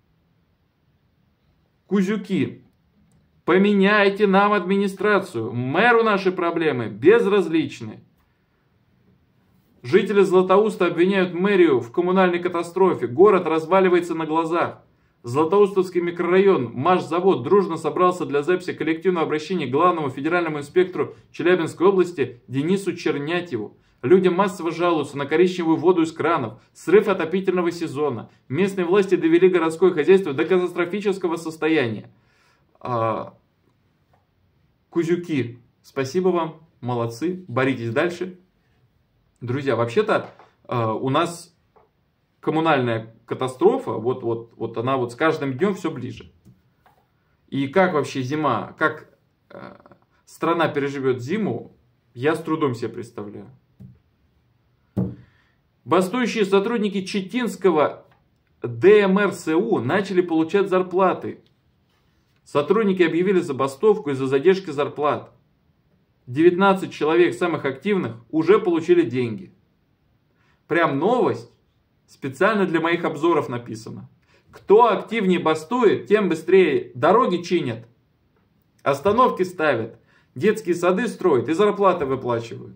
A: Кузюки, поменяйте нам администрацию, мэру наши проблемы безразличны. Жители Златоуста обвиняют мэрию в коммунальной катастрофе, город разваливается на глазах. Златоустовский микрорайон, Машзавод дружно собрался для записи коллективного обращения к главному федеральному инспектору Челябинской области Денису Чернятьеву. Люди массово жалуются на коричневую воду из кранов, срыв отопительного сезона. Местные власти довели городское хозяйство до катастрофического состояния. Кузюки, спасибо вам, молодцы, боритесь дальше. Друзья, вообще-то у нас коммунальная катастрофа, вот она вот с каждым днем все ближе. И как вообще зима, как страна переживет зиму, я с трудом себе представляю. Бастующие сотрудники Читинского ДМРСУ начали получать зарплаты. Сотрудники объявили забастовку из-за задержки зарплат. 19 человек самых активных уже получили деньги. Прям новость. Специально для моих обзоров написано. Кто активнее бастует, тем быстрее дороги чинят, остановки ставят, детские сады строят и зарплаты выплачивают.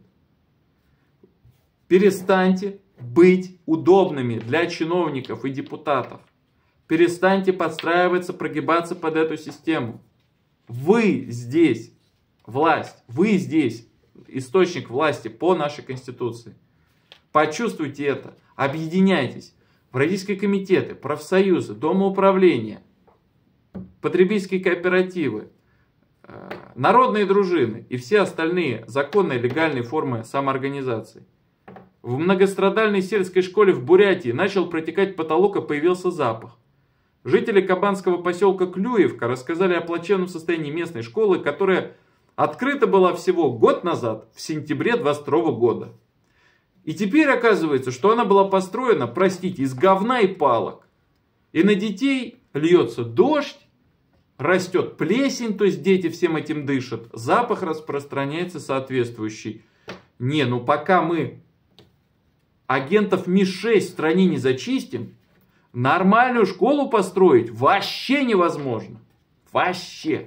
A: Перестаньте быть удобными для чиновников и депутатов. Перестаньте подстраиваться, прогибаться под эту систему. Вы здесь власть, вы здесь источник власти по нашей Конституции. Почувствуйте это. Объединяйтесь в родительские комитеты, профсоюзы, домоуправления, потребительские кооперативы, народные дружины и все остальные законные легальные формы самоорганизации. В многострадальной сельской школе в Бурятии начал протекать потолок и появился запах. Жители кабанского поселка Клюевка рассказали о плачевном состоянии местной школы, которая открыта была всего год назад, в сентябре 2022 года. И теперь оказывается, что она была построена, простите, из говна и палок. И на детей льется дождь, растет плесень, то есть дети всем этим дышат. Запах распространяется соответствующий. Не, ну пока мы агентов МИ-6 в стране не зачистим, нормальную школу построить вообще невозможно. Вообще.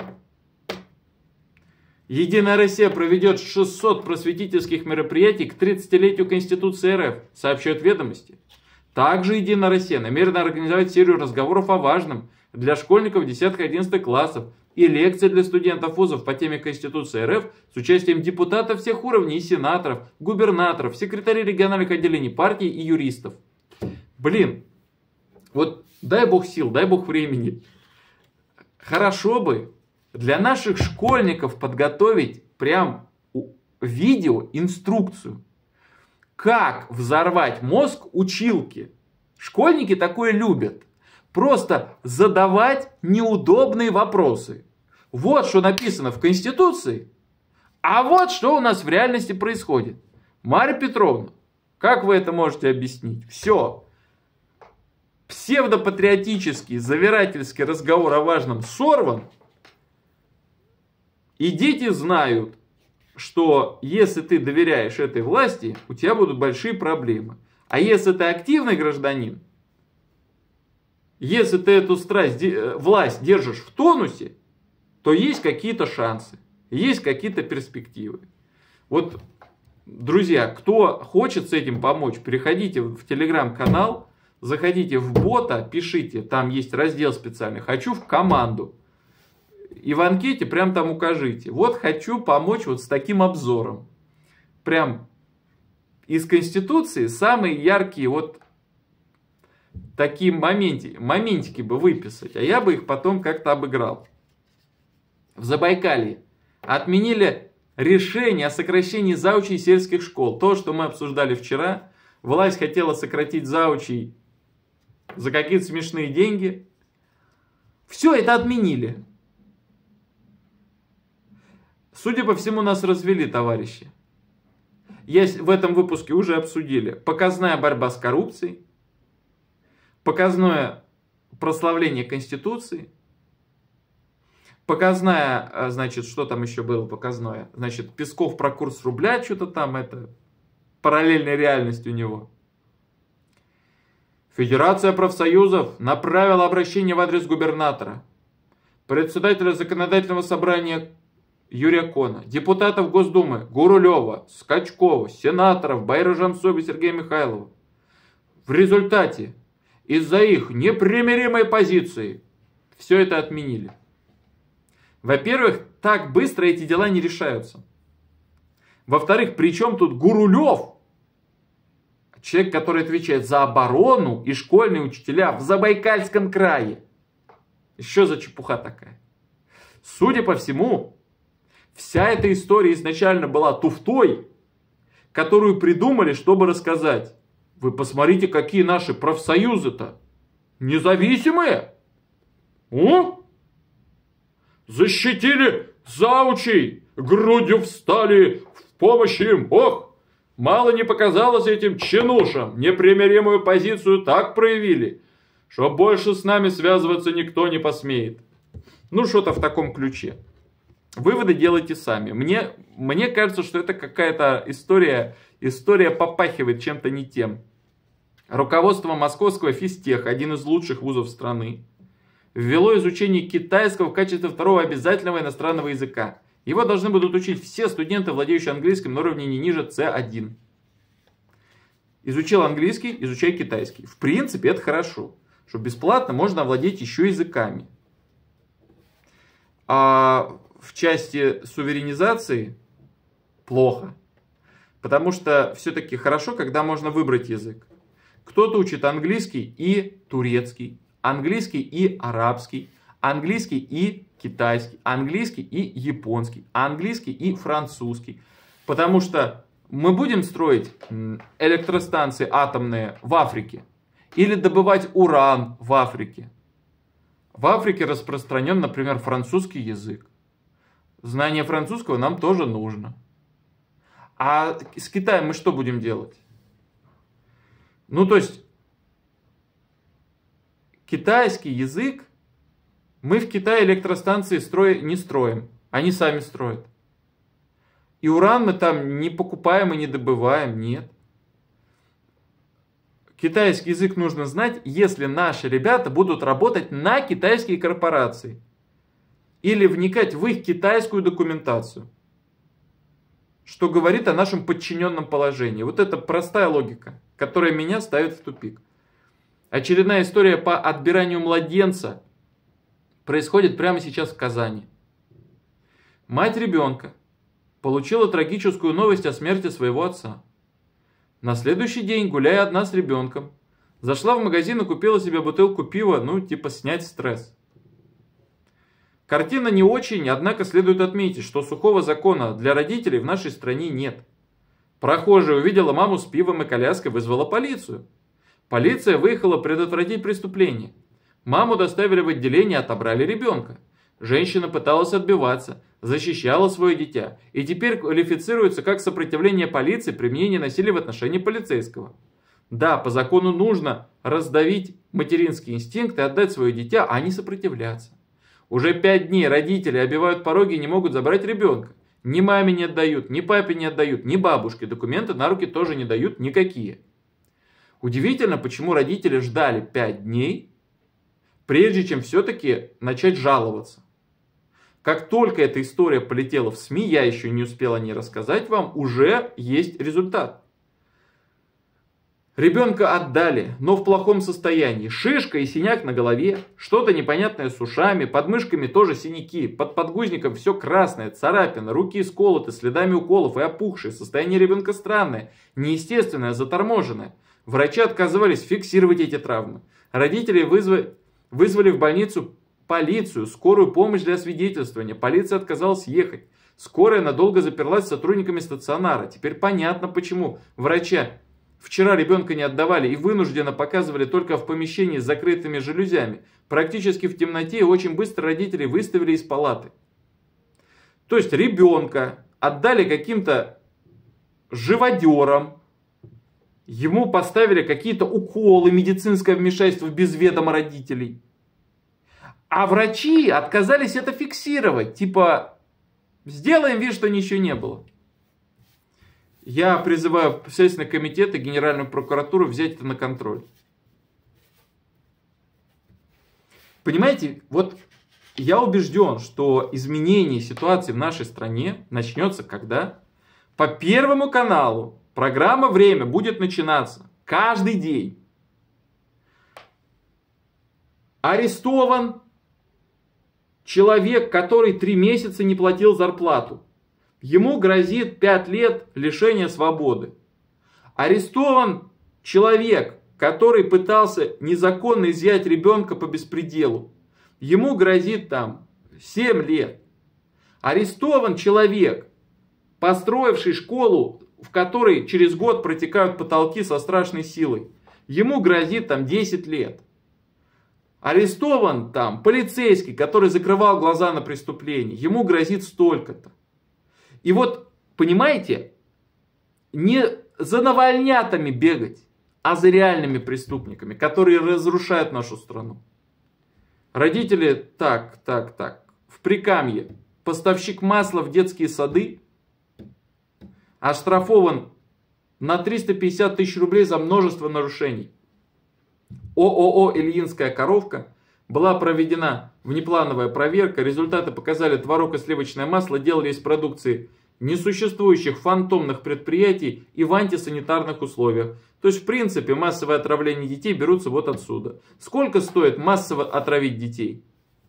A: Единая Россия проведет 600 просветительских мероприятий к 30-летию Конституции РФ, сообщают Ведомости. Также Единая Россия намерена организовать серию разговоров о важном для школьников 10-11 классов и лекции для студентов вузов по теме Конституции РФ с участием депутатов всех уровней и сенаторов, губернаторов, секретарей региональных отделений партий и юристов. Блин, вот дай бог сил, дай бог времени. Хорошо бы для наших школьников подготовить прям видео, инструкцию, как взорвать мозг училки. Школьники такое любят. Просто задавать неудобные вопросы. Вот что написано в Конституции, а вот что у нас в реальности происходит. Марья Петровна, как вы это можете объяснить? Все. Псевдопатриотический, завирательский разговор о важном сорван. И дети знают, что если ты доверяешь этой власти, у тебя будут большие проблемы. А если ты активный гражданин, если ты эту власть держишь в тонусе, то есть какие-то шансы, есть какие-то перспективы. Вот, друзья, кто хочет с этим помочь, переходите в телеграм-канал, заходите в бота, пишите, там есть раздел специальный «Хочу в команду». И в анкете прям там укажите. Вот хочу помочь вот с таким обзором. Прям из Конституции самые яркие вот такие моментики бы выписать. А я бы их потом как-то обыграл. В Забайкалье отменили решение о сокращении заучей сельских школ. То, что мы обсуждали вчера. Власть хотела сократить заучей за какие-то смешные деньги. Все это отменили. Судя по всему, нас развели, товарищи. В этом выпуске уже обсудили показная борьба с коррупцией, показное прославление Конституции, показная, значит, что там еще было показное? Значит, Песков про курс рубля, что-то там, это параллельная реальность у него. Федерация профсоюзов направила обращение в адрес губернатора, председателя законодательного собрания Юрия Кона, депутатов Госдумы Гурулева, Скачкова, сенаторов Байрожанцова и Сергея Михайлова. В результате, из-за их непримиримой позиции, все это отменили. Во-первых, так быстро эти дела не решаются. Во-вторых, при чем тут Гурулев? Человек, который отвечает за оборону и школьные учителя в Забайкальском крае. Что за чепуха такая? Судя по всему, вся эта история изначально была туфтой, которую придумали, чтобы рассказать. Вы посмотрите, какие наши профсоюзы-то независимые. О? Защитили заучей, грудью встали в помощь им. Ох, мало не показалось этим чинушам. Непримиримую позицию так проявили, что больше с нами связываться никто не посмеет. Ну, что-то в таком ключе. Выводы делайте сами. Мне кажется, что это какая-то история попахивает чем-то не тем. Руководство Московского физтеха, один из лучших вузов страны, ввело изучение китайского в качестве второго обязательного иностранного языка. Его должны будут учить все студенты, владеющие английским на уровне не ниже C1. Изучил английский, изучай китайский. В принципе, это хорошо, что бесплатно можно овладеть еще языками. А в части суверенизации плохо. Потому что все-таки хорошо, когда можно выбрать язык. Кто-то учит английский и турецкий, английский и арабский, английский и китайский, английский и японский, английский и французский. Потому что мы будем строить электростанции атомные в Африке или добывать уран в Африке. В Африке распространен, например, французский язык. Знание французского нам тоже нужно. А с Китаем мы что будем делать? Ну, то есть, китайский язык мы в Китае электростанции не строим. Они сами строят. И уран мы там не покупаем и не добываем, нет. Китайский язык нужно знать, если наши ребята будут работать на китайские корпорации. Или вникать в их китайскую документацию. Что говорит о нашем подчиненном положении. Вот это простая логика, которая меня ставит в тупик. Очередная история по отбиранию младенца происходит прямо сейчас в Казани. Мать ребенка получила трагическую новость о смерти своего отца. На следующий день, гуляя одна с ребенком, зашла в магазин и купила себе бутылку пива, ну типа снять стресс. Картина не очень, однако следует отметить, что сухого закона для родителей в нашей стране нет. Прохожая увидела маму с пивом и коляской, вызвала полицию. Полиция выехала предотвратить преступление. Маму доставили в отделение, отобрали ребенка. Женщина пыталась отбиваться, защищала свое дитя и теперь квалифицируется как сопротивление полиции, применение насилия в отношении полицейского. Да, по закону нужно раздавить материнский инстинкт и отдать свое дитя, а не сопротивляться. Уже 5 дней родители обивают пороги и не могут забрать ребенка. Ни маме не отдают, ни папе не отдают, ни бабушке. Документы на руки тоже не дают никакие. Удивительно, почему родители ждали 5 дней, прежде чем все-таки начать жаловаться. Как только эта история полетела в СМИ, я еще не успел о ней рассказать вам, уже есть результат. Ребенка отдали, но в плохом состоянии. Шишка и синяк на голове, что-то непонятное с ушами, под мышками тоже синяки, под подгузником все красное, царапины, руки сколоты, следами уколов и опухшие. Состояние ребенка странное, неестественное, заторможенное. Врачи отказывались фиксировать эти травмы. Родители вызвали в больницу полицию, скорую помощь для освидетельствования. Полиция отказалась ехать. Скорая надолго заперлась с сотрудниками стационара. Теперь понятно, почему врача вчера ребенка не отдавали и вынужденно показывали только в помещении с закрытыми жалюзями. Практически в темноте и очень быстро родители выставили из палаты. То есть ребенка отдали каким-то живодерам. Ему поставили какие-то уколы, медицинское вмешательство без ведома родителей. А врачи отказались это фиксировать. Типа, сделаем вид, что ничего не было. Я призываю Следственный комитет и Генеральную прокуратуру взять это на контроль. Понимаете, вот я убежден, что изменение ситуации в нашей стране начнется когда? По Первому каналу программа «Время» будет начинаться каждый день. Арестован человек, который 3 месяца не платил зарплату. Ему грозит 5 лет лишения свободы. Арестован человек, который пытался незаконно изъять ребенка по беспределу. Ему грозит там 7 лет. Арестован человек, построивший школу, в которой через год протекают потолки со страшной силой. Ему грозит там 10 лет. Арестован там полицейский, который закрывал глаза на преступление. Ему грозит столько-то. И вот, понимаете, не за навальнятами бегать, а за реальными преступниками, которые разрушают нашу страну. Родители, так. В Прикамье поставщик масла в детские сады оштрафован на 350 тысяч рублей за множество нарушений. ООО «Ильинская коровка» была проведена внеплановая проверка. Результаты показали, творог и сливочное масло делали из продукции несуществующих фантомных предприятий и в антисанитарных условиях. То есть, в принципе, массовое отравление детей берутся вот отсюда. Сколько стоит массово отравить детей?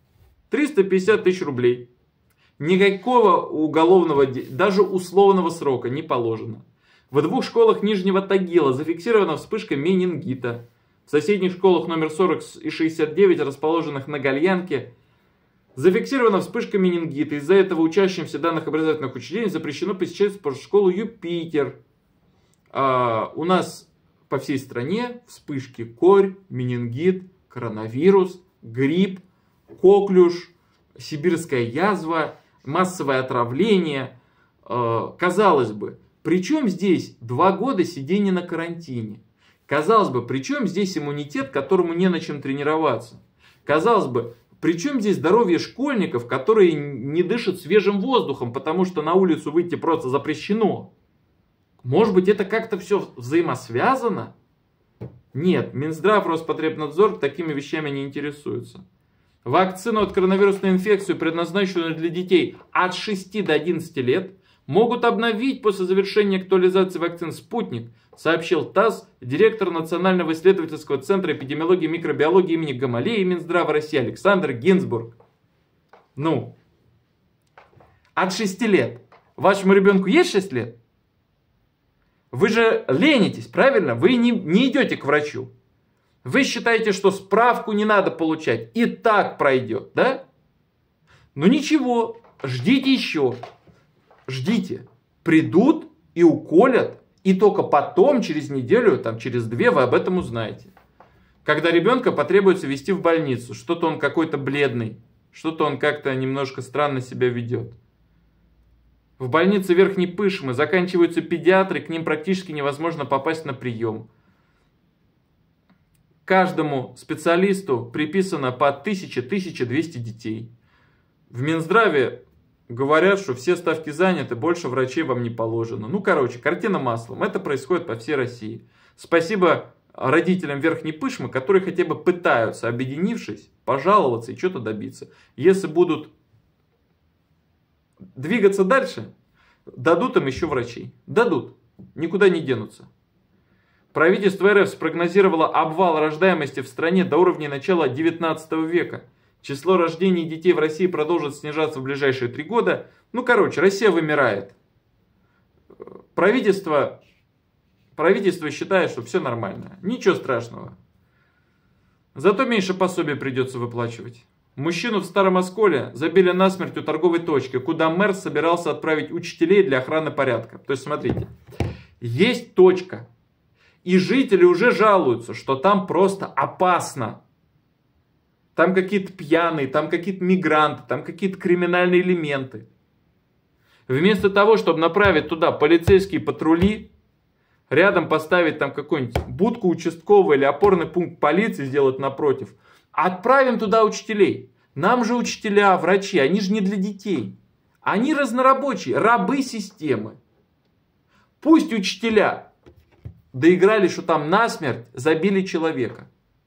A: 350 тысяч рублей. Никакого уголовного, даже условного срока не положено. В 2 школах Нижнего Тагила зафиксирована вспышка менингита. В соседних школах номер 40 и 69, расположенных на Гальянке, зафиксирована вспышка менингита. Из-за этого учащимся данных образовательных учреждений запрещено посещать спортшколу «Юпитер». У нас по всей стране вспышки корь, менингит, коронавирус, грипп, коклюш, сибирская язва, массовое отравление. Казалось бы, при чем здесь 2 года сидения на карантине? Казалось бы, при чем здесь иммунитет, которому не на чем тренироваться? Казалось бы, при чем здесь здоровье школьников, которые не дышат свежим воздухом, потому что на улицу выйти просто запрещено? Может быть, это как-то все взаимосвязано? Нет, Минздрав, Роспотребнадзор такими вещами не интересуются. Вакцину от коронавирусной инфекции, предназначенную для детей от 6 до 11 лет, могут обновить после завершения актуализации вакцин «Спутник», сообщил ТАСС, директор Национального исследовательского центра эпидемиологии и микробиологии имени Гамалеи Минздрава России Александр Гинзбург. От 6 лет. Вашему ребенку есть 6 лет? Вы же ленитесь, правильно? Вы не идете к врачу. Вы считаете, что справку не надо получать. И так пройдет, да? Ну ничего, ждите еще. Ждите. Придут и уколят. И только потом, через неделю, через 2, вы об этом узнаете. Когда ребенка потребуется везти в больницу. Что-то он какой-то бледный. Что-то он как-то немножко странно себя ведет. В больнице Верхней Пышмы заканчиваются педиатры, к ним практически невозможно попасть на прием. Каждому специалисту приписано по 1000-1200 детей. В Минздраве говорят, что все ставки заняты, больше врачей вам не положено. Картина маслом. Это происходит по всей России. Спасибо родителям Верхней Пышмы, которые хотя бы пытаются, объединившись, пожаловаться и что-то добиться. Если будут двигаться дальше, дадут им еще врачей. Дадут. Никуда не денутся. Правительство РФ спрогнозировало обвал рождаемости в стране до уровня начала 19 века. Число рождений детей в России продолжит снижаться в ближайшие 3 года. Ну, короче, Россия вымирает. Правительство считает, что все нормально. Ничего страшного. Зато меньше пособий придется выплачивать. Мужчину в Старом Осколе забили насмерть у торговой точки, куда мэр собирался отправить учителей для охраны порядка. То есть, смотрите, есть точка. И жители уже жалуются, что там просто опасно. Там какие-то пьяные, там какие-то мигранты, там какие-то криминальные элементы. Вместо того, чтобы направить туда полицейские патрули, рядом поставить там какую-нибудь будку участкового или опорный пункт полиции сделать напротив, отправим туда учителей. Нам же учителя, врачи, они же не для детей. Они разнорабочие, рабы системы. Пусть учителя доиграли, что там насмерть забили человека.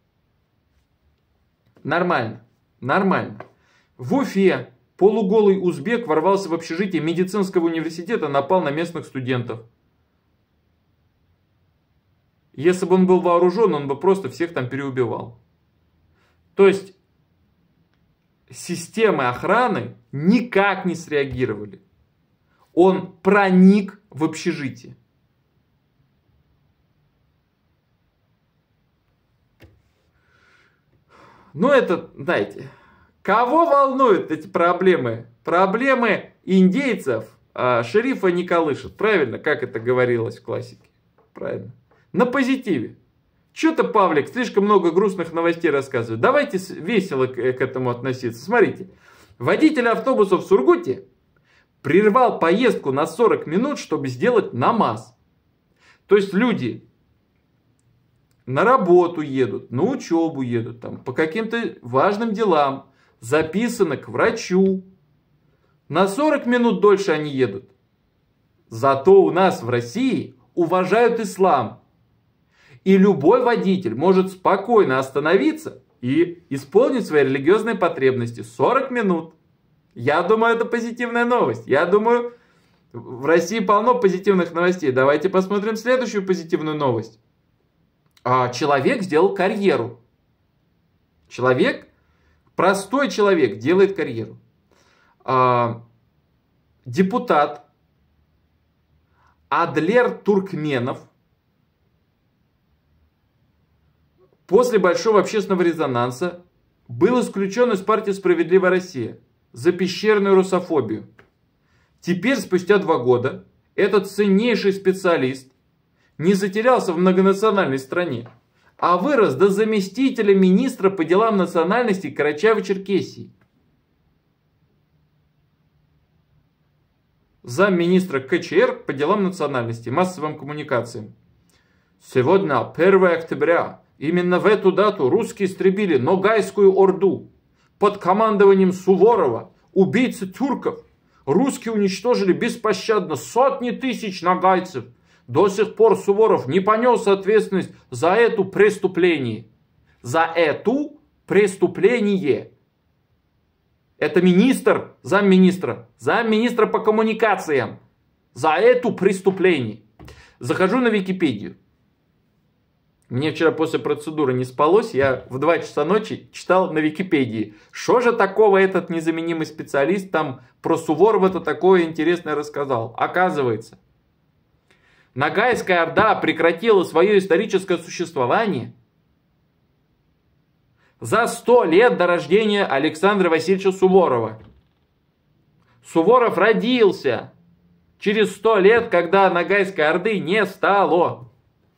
A: Нормально, нормально. В Уфе полуголый узбек ворвался в общежитие медицинского университета, напал на местных студентов. Если бы он был вооружен, он бы просто всех там переубивал. То есть системы охраны никак не среагировали. Он проник в общежитие. Ну это, знаете, кого волнуют эти проблемы? Проблемы индейцев шерифа не колышет. Правильно, как это говорилось в классике. Правильно. На позитиве. Что-то Павлик слишком много грустных новостей рассказывает. Давайте весело к этому относиться. Смотрите. Водитель автобуса в Сургуте прервал поездку на 40 минут, чтобы сделать намаз. То есть люди на работу едут, на учебу едут, там, по каким-то важным делам, записаны к врачу. На 40 минут дольше они едут. Зато у нас в России уважают ислам. И любой водитель может спокойно остановиться и исполнить свои религиозные потребности. 40 минут. Я думаю, это позитивная новость. Я думаю, в России полно позитивных новостей. Давайте посмотрим следующую позитивную новость. Человек сделал карьеру. Простой человек делает карьеру. Депутат Адлер Туркменов после большого общественного резонанса был исключен из партии «Справедливая Россия» за пещерную русофобию. Теперь, спустя 2 года, этот ценнейший специалист не затерялся в многонациональной стране, а вырос до заместителя министра по делам национальностей Карачаево-Черкесии. Замминистра КЧР по делам национальностей, массовым коммуникациям. Сегодня, 1 октября, именно в эту дату русские истребили Ногайскую Орду. Под командованием Суворова, убийцы тюрков, русские уничтожили беспощадно сотни тысяч ногайцев. До сих пор Суворов не понес ответственность за это преступление. За это преступление. Это министр, замминистра по коммуникациям. За это преступление. Захожу на Википедию. Мне вчера после процедуры не спалось, я в 2 часа ночи читал на Википедии. Что же такого этот незаменимый специалист там про Суворова-то такое интересное рассказал? Оказывается, Ногайская Орда прекратила свое историческое существование за 100 лет до рождения Александра Васильевича Суворова. Суворов родился через 100 лет, когда Ногайской Орды не стало.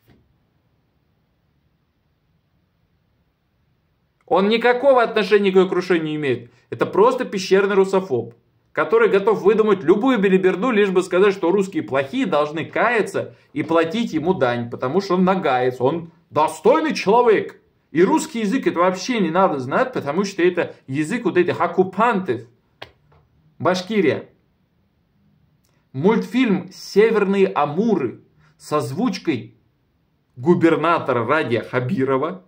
A: Он никакого отношения к ее крушению не имеет. Это просто пещерный русофоб, который готов выдумать любую белиберду, лишь бы сказать, что русские плохие, должны каяться и платить ему дань, потому что он нагаец, он достойный человек. И русский язык это вообще не надо знать, потому что это язык вот этих оккупантов. Башкирия. Мультфильм «Северные Амуры» с озвучкой губернатора Радия Хабирова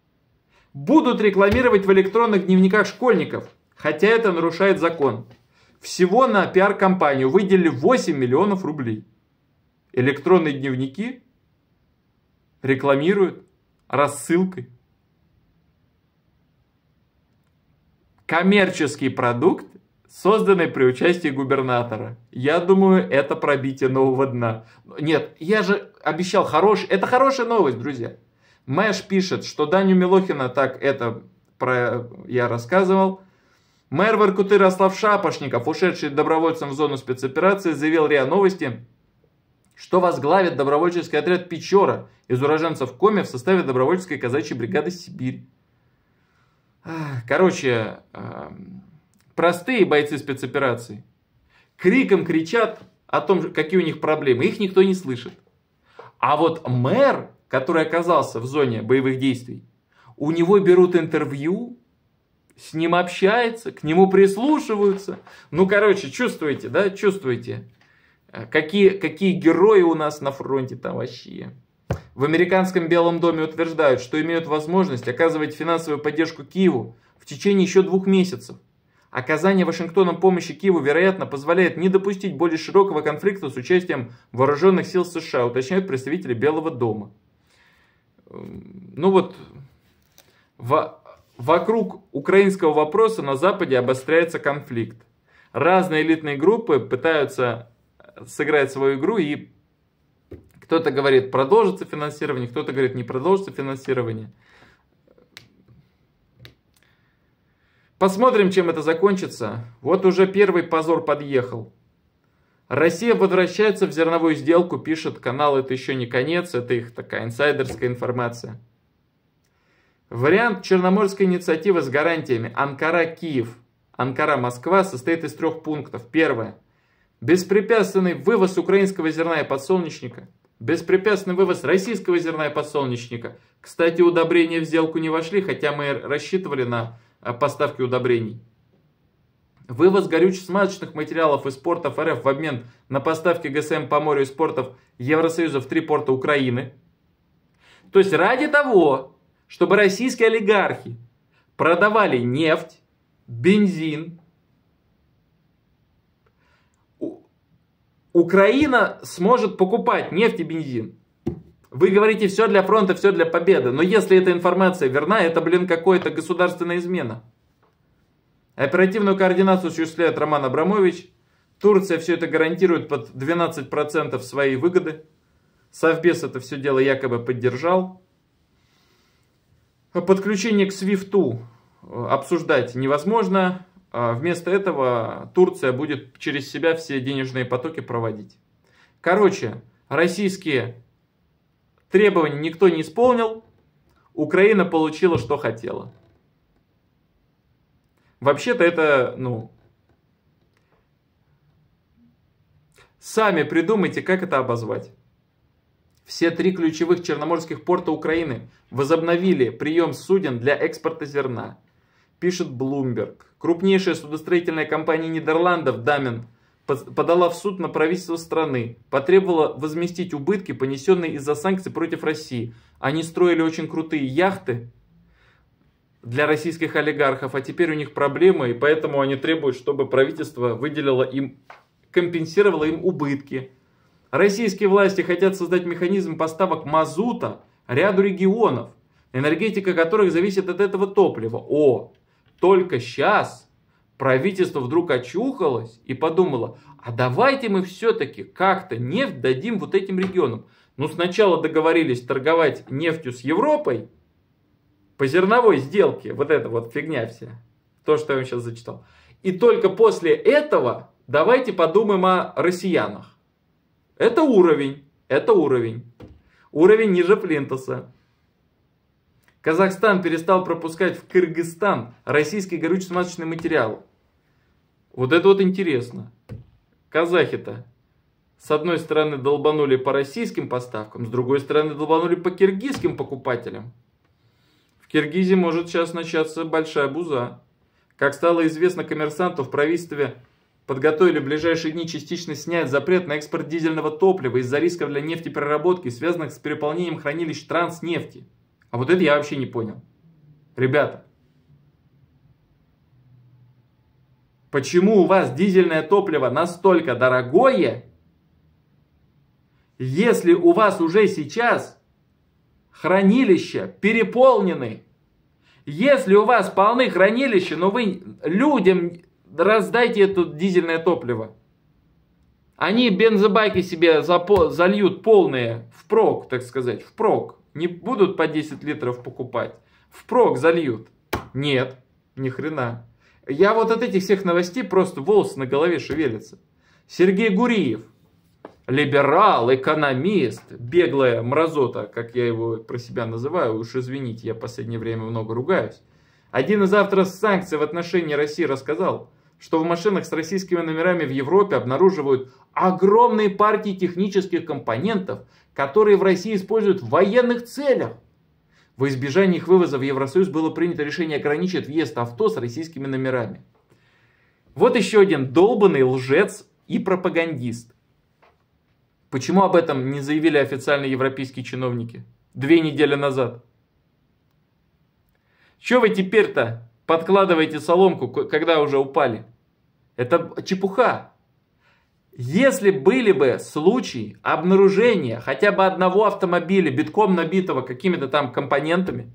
A: будут рекламировать в электронных дневниках школьников, хотя это нарушает закон. Всего на пиар-компанию выделили 8 миллионов рублей. Электронные дневники рекламируют рассылкой. Коммерческий продукт, созданный при участии губернатора. Я думаю, это пробитие нового дна. Нет, я же обещал это хорошая новость, друзья. Мэш пишет, что Даню Милохина, так это я рассказывал. Мэр Воркуты Ярослав Шапошников, ушедший добровольцем в зону спецоперации, заявил РИА Новости, что возглавит добровольческий отряд «Печора» из уроженцев Коми в составе добровольческой казачьей бригады «Сибирь». Короче, простые бойцы спецоперации криком кричат о том, какие у них проблемы. Их никто не слышит. А вот мэр, который оказался в зоне боевых действий, у него берут интервью, с ним общаются, к нему прислушиваются. Ну, короче, чувствуете, да? Чувствуете, какие герои у нас на фронте там вообще. В американском Белом доме утверждают, что имеют возможность оказывать финансовую поддержку Киеву в течение еще 2 месяцев. Оказание Вашингтоном помощи Киеву, вероятно, позволяет не допустить более широкого конфликта с участием вооруженных сил США, уточняют представители Белого дома. Ну вот, вокруг украинского вопроса на Западе обостряется конфликт. Разные элитные группы пытаются сыграть свою игру, и кто-то говорит, продолжится финансирование, кто-то говорит, не продолжится финансирование. Посмотрим, чем это закончится. Вот уже первый позор подъехал. Россия возвращается в зерновую сделку, пишет канал «Это еще не конец», это их такая инсайдерская информация. Вариант Черноморской инициативы с гарантиями Анкара-Киев, Анкара-Москва состоит из 3 пунктов. Первое. Беспрепятственный вывоз украинского зерна и подсолнечника. Беспрепятственный вывоз российского зерна и подсолнечника. Кстати, удобрения в сделку не вошли, хотя мы рассчитывали на поставки удобрений. Вывоз горюче-смазочных материалов из портов РФ в обмен на поставки ГСМ по морю из портов Евросоюза в 3 порта Украины. То есть ради того, чтобы российские олигархи продавали нефть, бензин, Украина сможет покупать нефть и бензин. Вы говорите, все для фронта, все для победы. Но если эта информация верна, это, какая-то государственная измена. Оперативную координацию осуществляет Роман Абрамович. Турция все это гарантирует под 12% своей выгоды. Совбез это все дело якобы поддержал. Подключение к SWIFT обсуждать невозможно. Вместо этого Турция будет через себя все денежные потоки проводить. Короче, российские требования никто не исполнил. Украина получила, что хотела. Вообще-то это, сами придумайте, как это обозвать. Все 3 ключевых черноморских порта Украины возобновили прием суден для экспорта зерна. Пишет Bloomberg. Крупнейшая судостроительная компания Нидерландов Дамен подала в суд на правительство страны. Потребовала возместить убытки, понесенные из-за санкций против России. Они строили очень крутые яхты для российских олигархов, а теперь у них проблемы, и поэтому они требуют, чтобы правительство выделило им, компенсировало им убытки. Российские власти хотят создать механизм поставок мазута ряду регионов, энергетика которых зависит от этого топлива. Только сейчас правительство вдруг очухалось и подумало, а давайте мы все-таки как-то нефть дадим вот этим регионам. Сначала договорились торговать нефтью с Европой по зерновой сделке, вот эта вот фигня вся, то, что я вам сейчас зачитал. И только после этого давайте подумаем о россиянах. Это уровень. Уровень ниже плинтуса. Казахстан перестал пропускать в Кыргызстан российский горюче-смазочный материал. Вот это вот интересно. Казахи-то с одной стороны долбанули по российским поставкам, с другой стороны долбанули по киргизским покупателям. В Киргизии может сейчас начаться большая буза. Как стало известно коммерсанту, в правительстве подготовили в ближайшие дни частично снять запрет на экспорт дизельного топлива из-за рисков для нефтепереработки, связанных с переполнением хранилищ Транснефти. А вот это я вообще не понял. Ребята, Почему у вас дизельное топливо настолько дорогое, если у вас уже сейчас хранилища переполнены? Если у вас полны хранилища, но вы людям раздайте это дизельное топливо. Они бензобаки себе зальют полные, впрок, так сказать, впрок. Не будут по 10 литров покупать. Впрок зальют. Нет, ни хрена. Я вот от этих всех новостей просто волосы на голове шевелятся. Сергей Гуриев, либерал, экономист, беглая мразота, как я его про себя называю, уж извините, я в последнее время много ругаюсь. Один из авторов санкций в отношении России рассказал, что в машинах с российскими номерами в Европе обнаруживают огромные партии технических компонентов, которые в России используют в военных целях. Во избежание их вывоза в Евросоюз было принято решение ограничить въезд авто с российскими номерами. Вот еще один долбанный лжец и пропагандист. Почему об этом не заявили официальные европейские чиновники 2 недели назад? Что вы теперь-то подкладываете соломку, когда уже упали? Это чепуха. Если были бы случаи обнаружения хотя бы одного автомобиля, битком набитого какими-то там компонентами,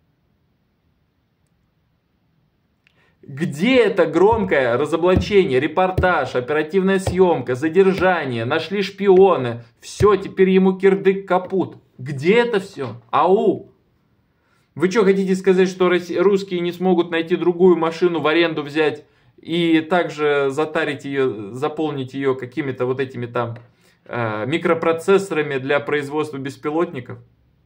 A: где это громкое разоблачение, репортаж, оперативная съемка, задержание, нашли шпиона, все, теперь ему кирдык капут. Где это все? Ау! Вы что, хотите сказать, что русские не смогут найти другую машину в аренду взять и также затарить ее, заполнить ее какими-то вот этими там микропроцессорами для производства беспилотников?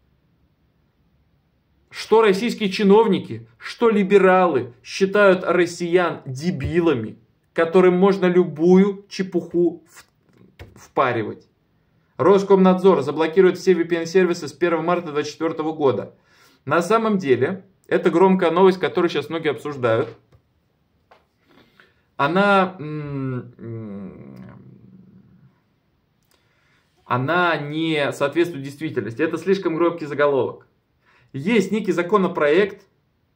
A: Что российские чиновники, что либералы считают россиян дебилами, которым можно любую чепуху впаривать. Роскомнадзор заблокирует все VPN-сервисы с 1 марта 2024 года. На самом деле, это громкая новость, которую сейчас многие обсуждают. Она не соответствует действительности. Это слишком громкий заголовок. Есть некий законопроект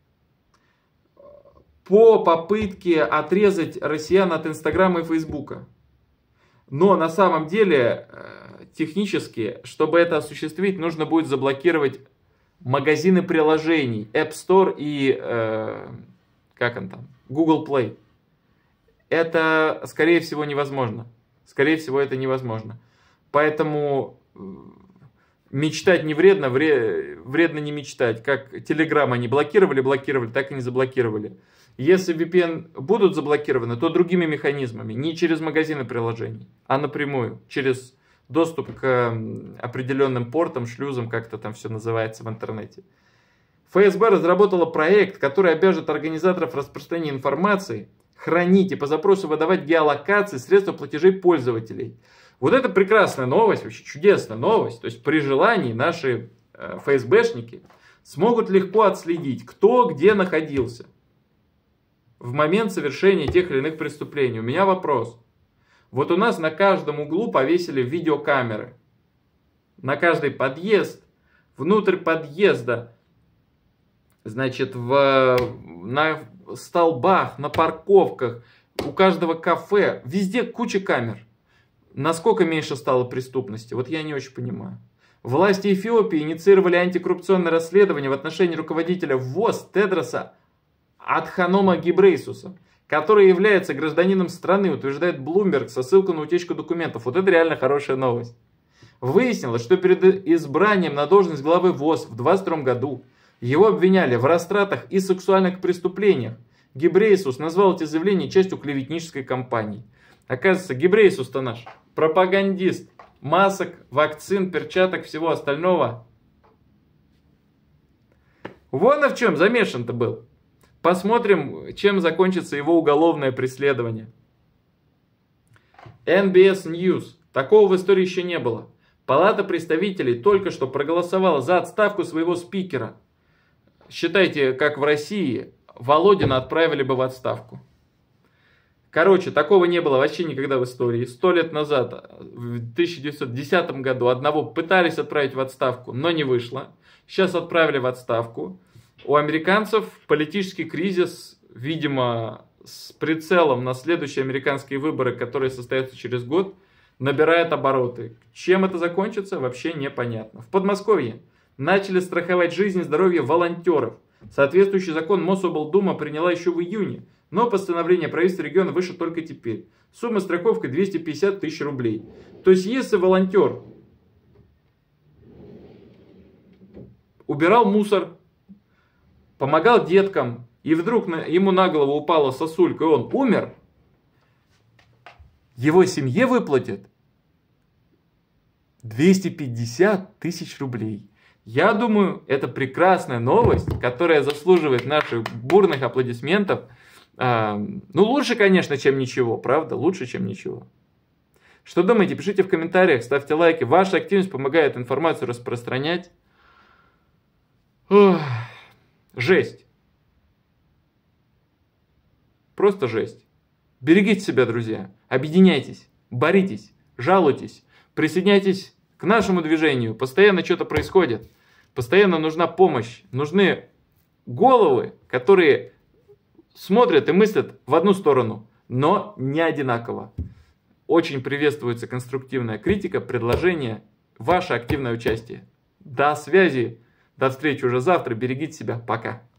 A: по попытке отрезать россиян от Инстаграма и Фейсбука. Но на самом деле, технически, чтобы это осуществить, нужно будет заблокировать магазины приложений, App Store и Google Play. Это, скорее всего, невозможно. Скорее всего, это невозможно. Поэтому мечтать не вредно, вредно не мечтать. Как Telegram они блокировали, так и не заблокировали. Если VPN будут заблокированы, то другими механизмами. Не через магазины приложений, а напрямую. Через доступ к определенным портам, шлюзам, как это там все называется в интернете. ФСБ разработала проект, который обяжет организаторов распространения информации хранить и по запросу выдавать геолокации средства платежей пользователей. Вот это прекрасная новость, вообще чудесная новость. То есть при желании наши ФСБшники смогут легко отследить, кто где находился в момент совершения тех или иных преступлений. У меня вопрос. Вот у нас на каждом углу повесили видеокамеры. На каждый подъезд, внутрь подъезда, значит, на столбах, на парковках, у каждого кафе, везде куча камер. Насколько меньше стало преступности? Вот я не очень понимаю. Власти Эфиопии инициировали антикоррупционное расследование в отношении руководителя ВОЗ Тедроса Адханома Гебрейсуса, который является гражданином страны, утверждает Bloomberg со ссылкой на утечку документов. Вот это реально хорошая новость. Выяснилось, что перед избранием на должность главы ВОЗ в 2022 году его обвиняли в растратах и сексуальных преступлениях. Гебрейсус назвал эти заявления частью клеветнической кампании. Оказывается, Гебрейсус-то наш пропагандист масок, вакцин, перчаток, всего остального. Вон в чем замешан-то был. Посмотрим, чем закончится его уголовное преследование. NBS News. Такого в истории еще не было. Палата представителей только что проголосовала за отставку своего спикера. Считайте, как в России, Володина отправили бы в отставку. Короче, такого не было вообще никогда в истории. 100 лет назад, в 1910 году, одного пытались отправить в отставку, но не вышло. Сейчас отправили в отставку. У американцев политический кризис, видимо, с прицелом на следующие американские выборы, которые состоятся через год, набирает обороты. Чем это закончится, вообще непонятно. В Подмосковье начали страховать жизнь и здоровье волонтеров. Соответствующий закон Мособлдума приняла еще в июне, но постановление правительства региона вышло только теперь. Сумма страховки 250 тысяч рублей. То есть, если волонтер убирал мусор, помогал деткам, и вдруг ему на голову упала сосулька, и он умер, его семье выплатят 250 тысяч рублей. Я думаю, это прекрасная новость, которая заслуживает наших бурных аплодисментов. Ну, лучше, конечно, чем ничего, правда? Лучше, чем ничего. Что думаете? Пишите в комментариях, ставьте лайки. Ваша активность помогает информацию распространять. Ох, жесть. Просто жесть. Берегите себя, друзья. Объединяйтесь, боритесь, жалуйтесь, присоединяйтесь к нашему движению. Постоянно что-то происходит. Постоянно нужна помощь. Нужны головы, которые смотрят и мыслят в одну сторону, но не одинаково. Очень приветствуется конструктивная критика, предложения, ваше активное участие. До связи, до встречи уже завтра. Берегите себя. Пока.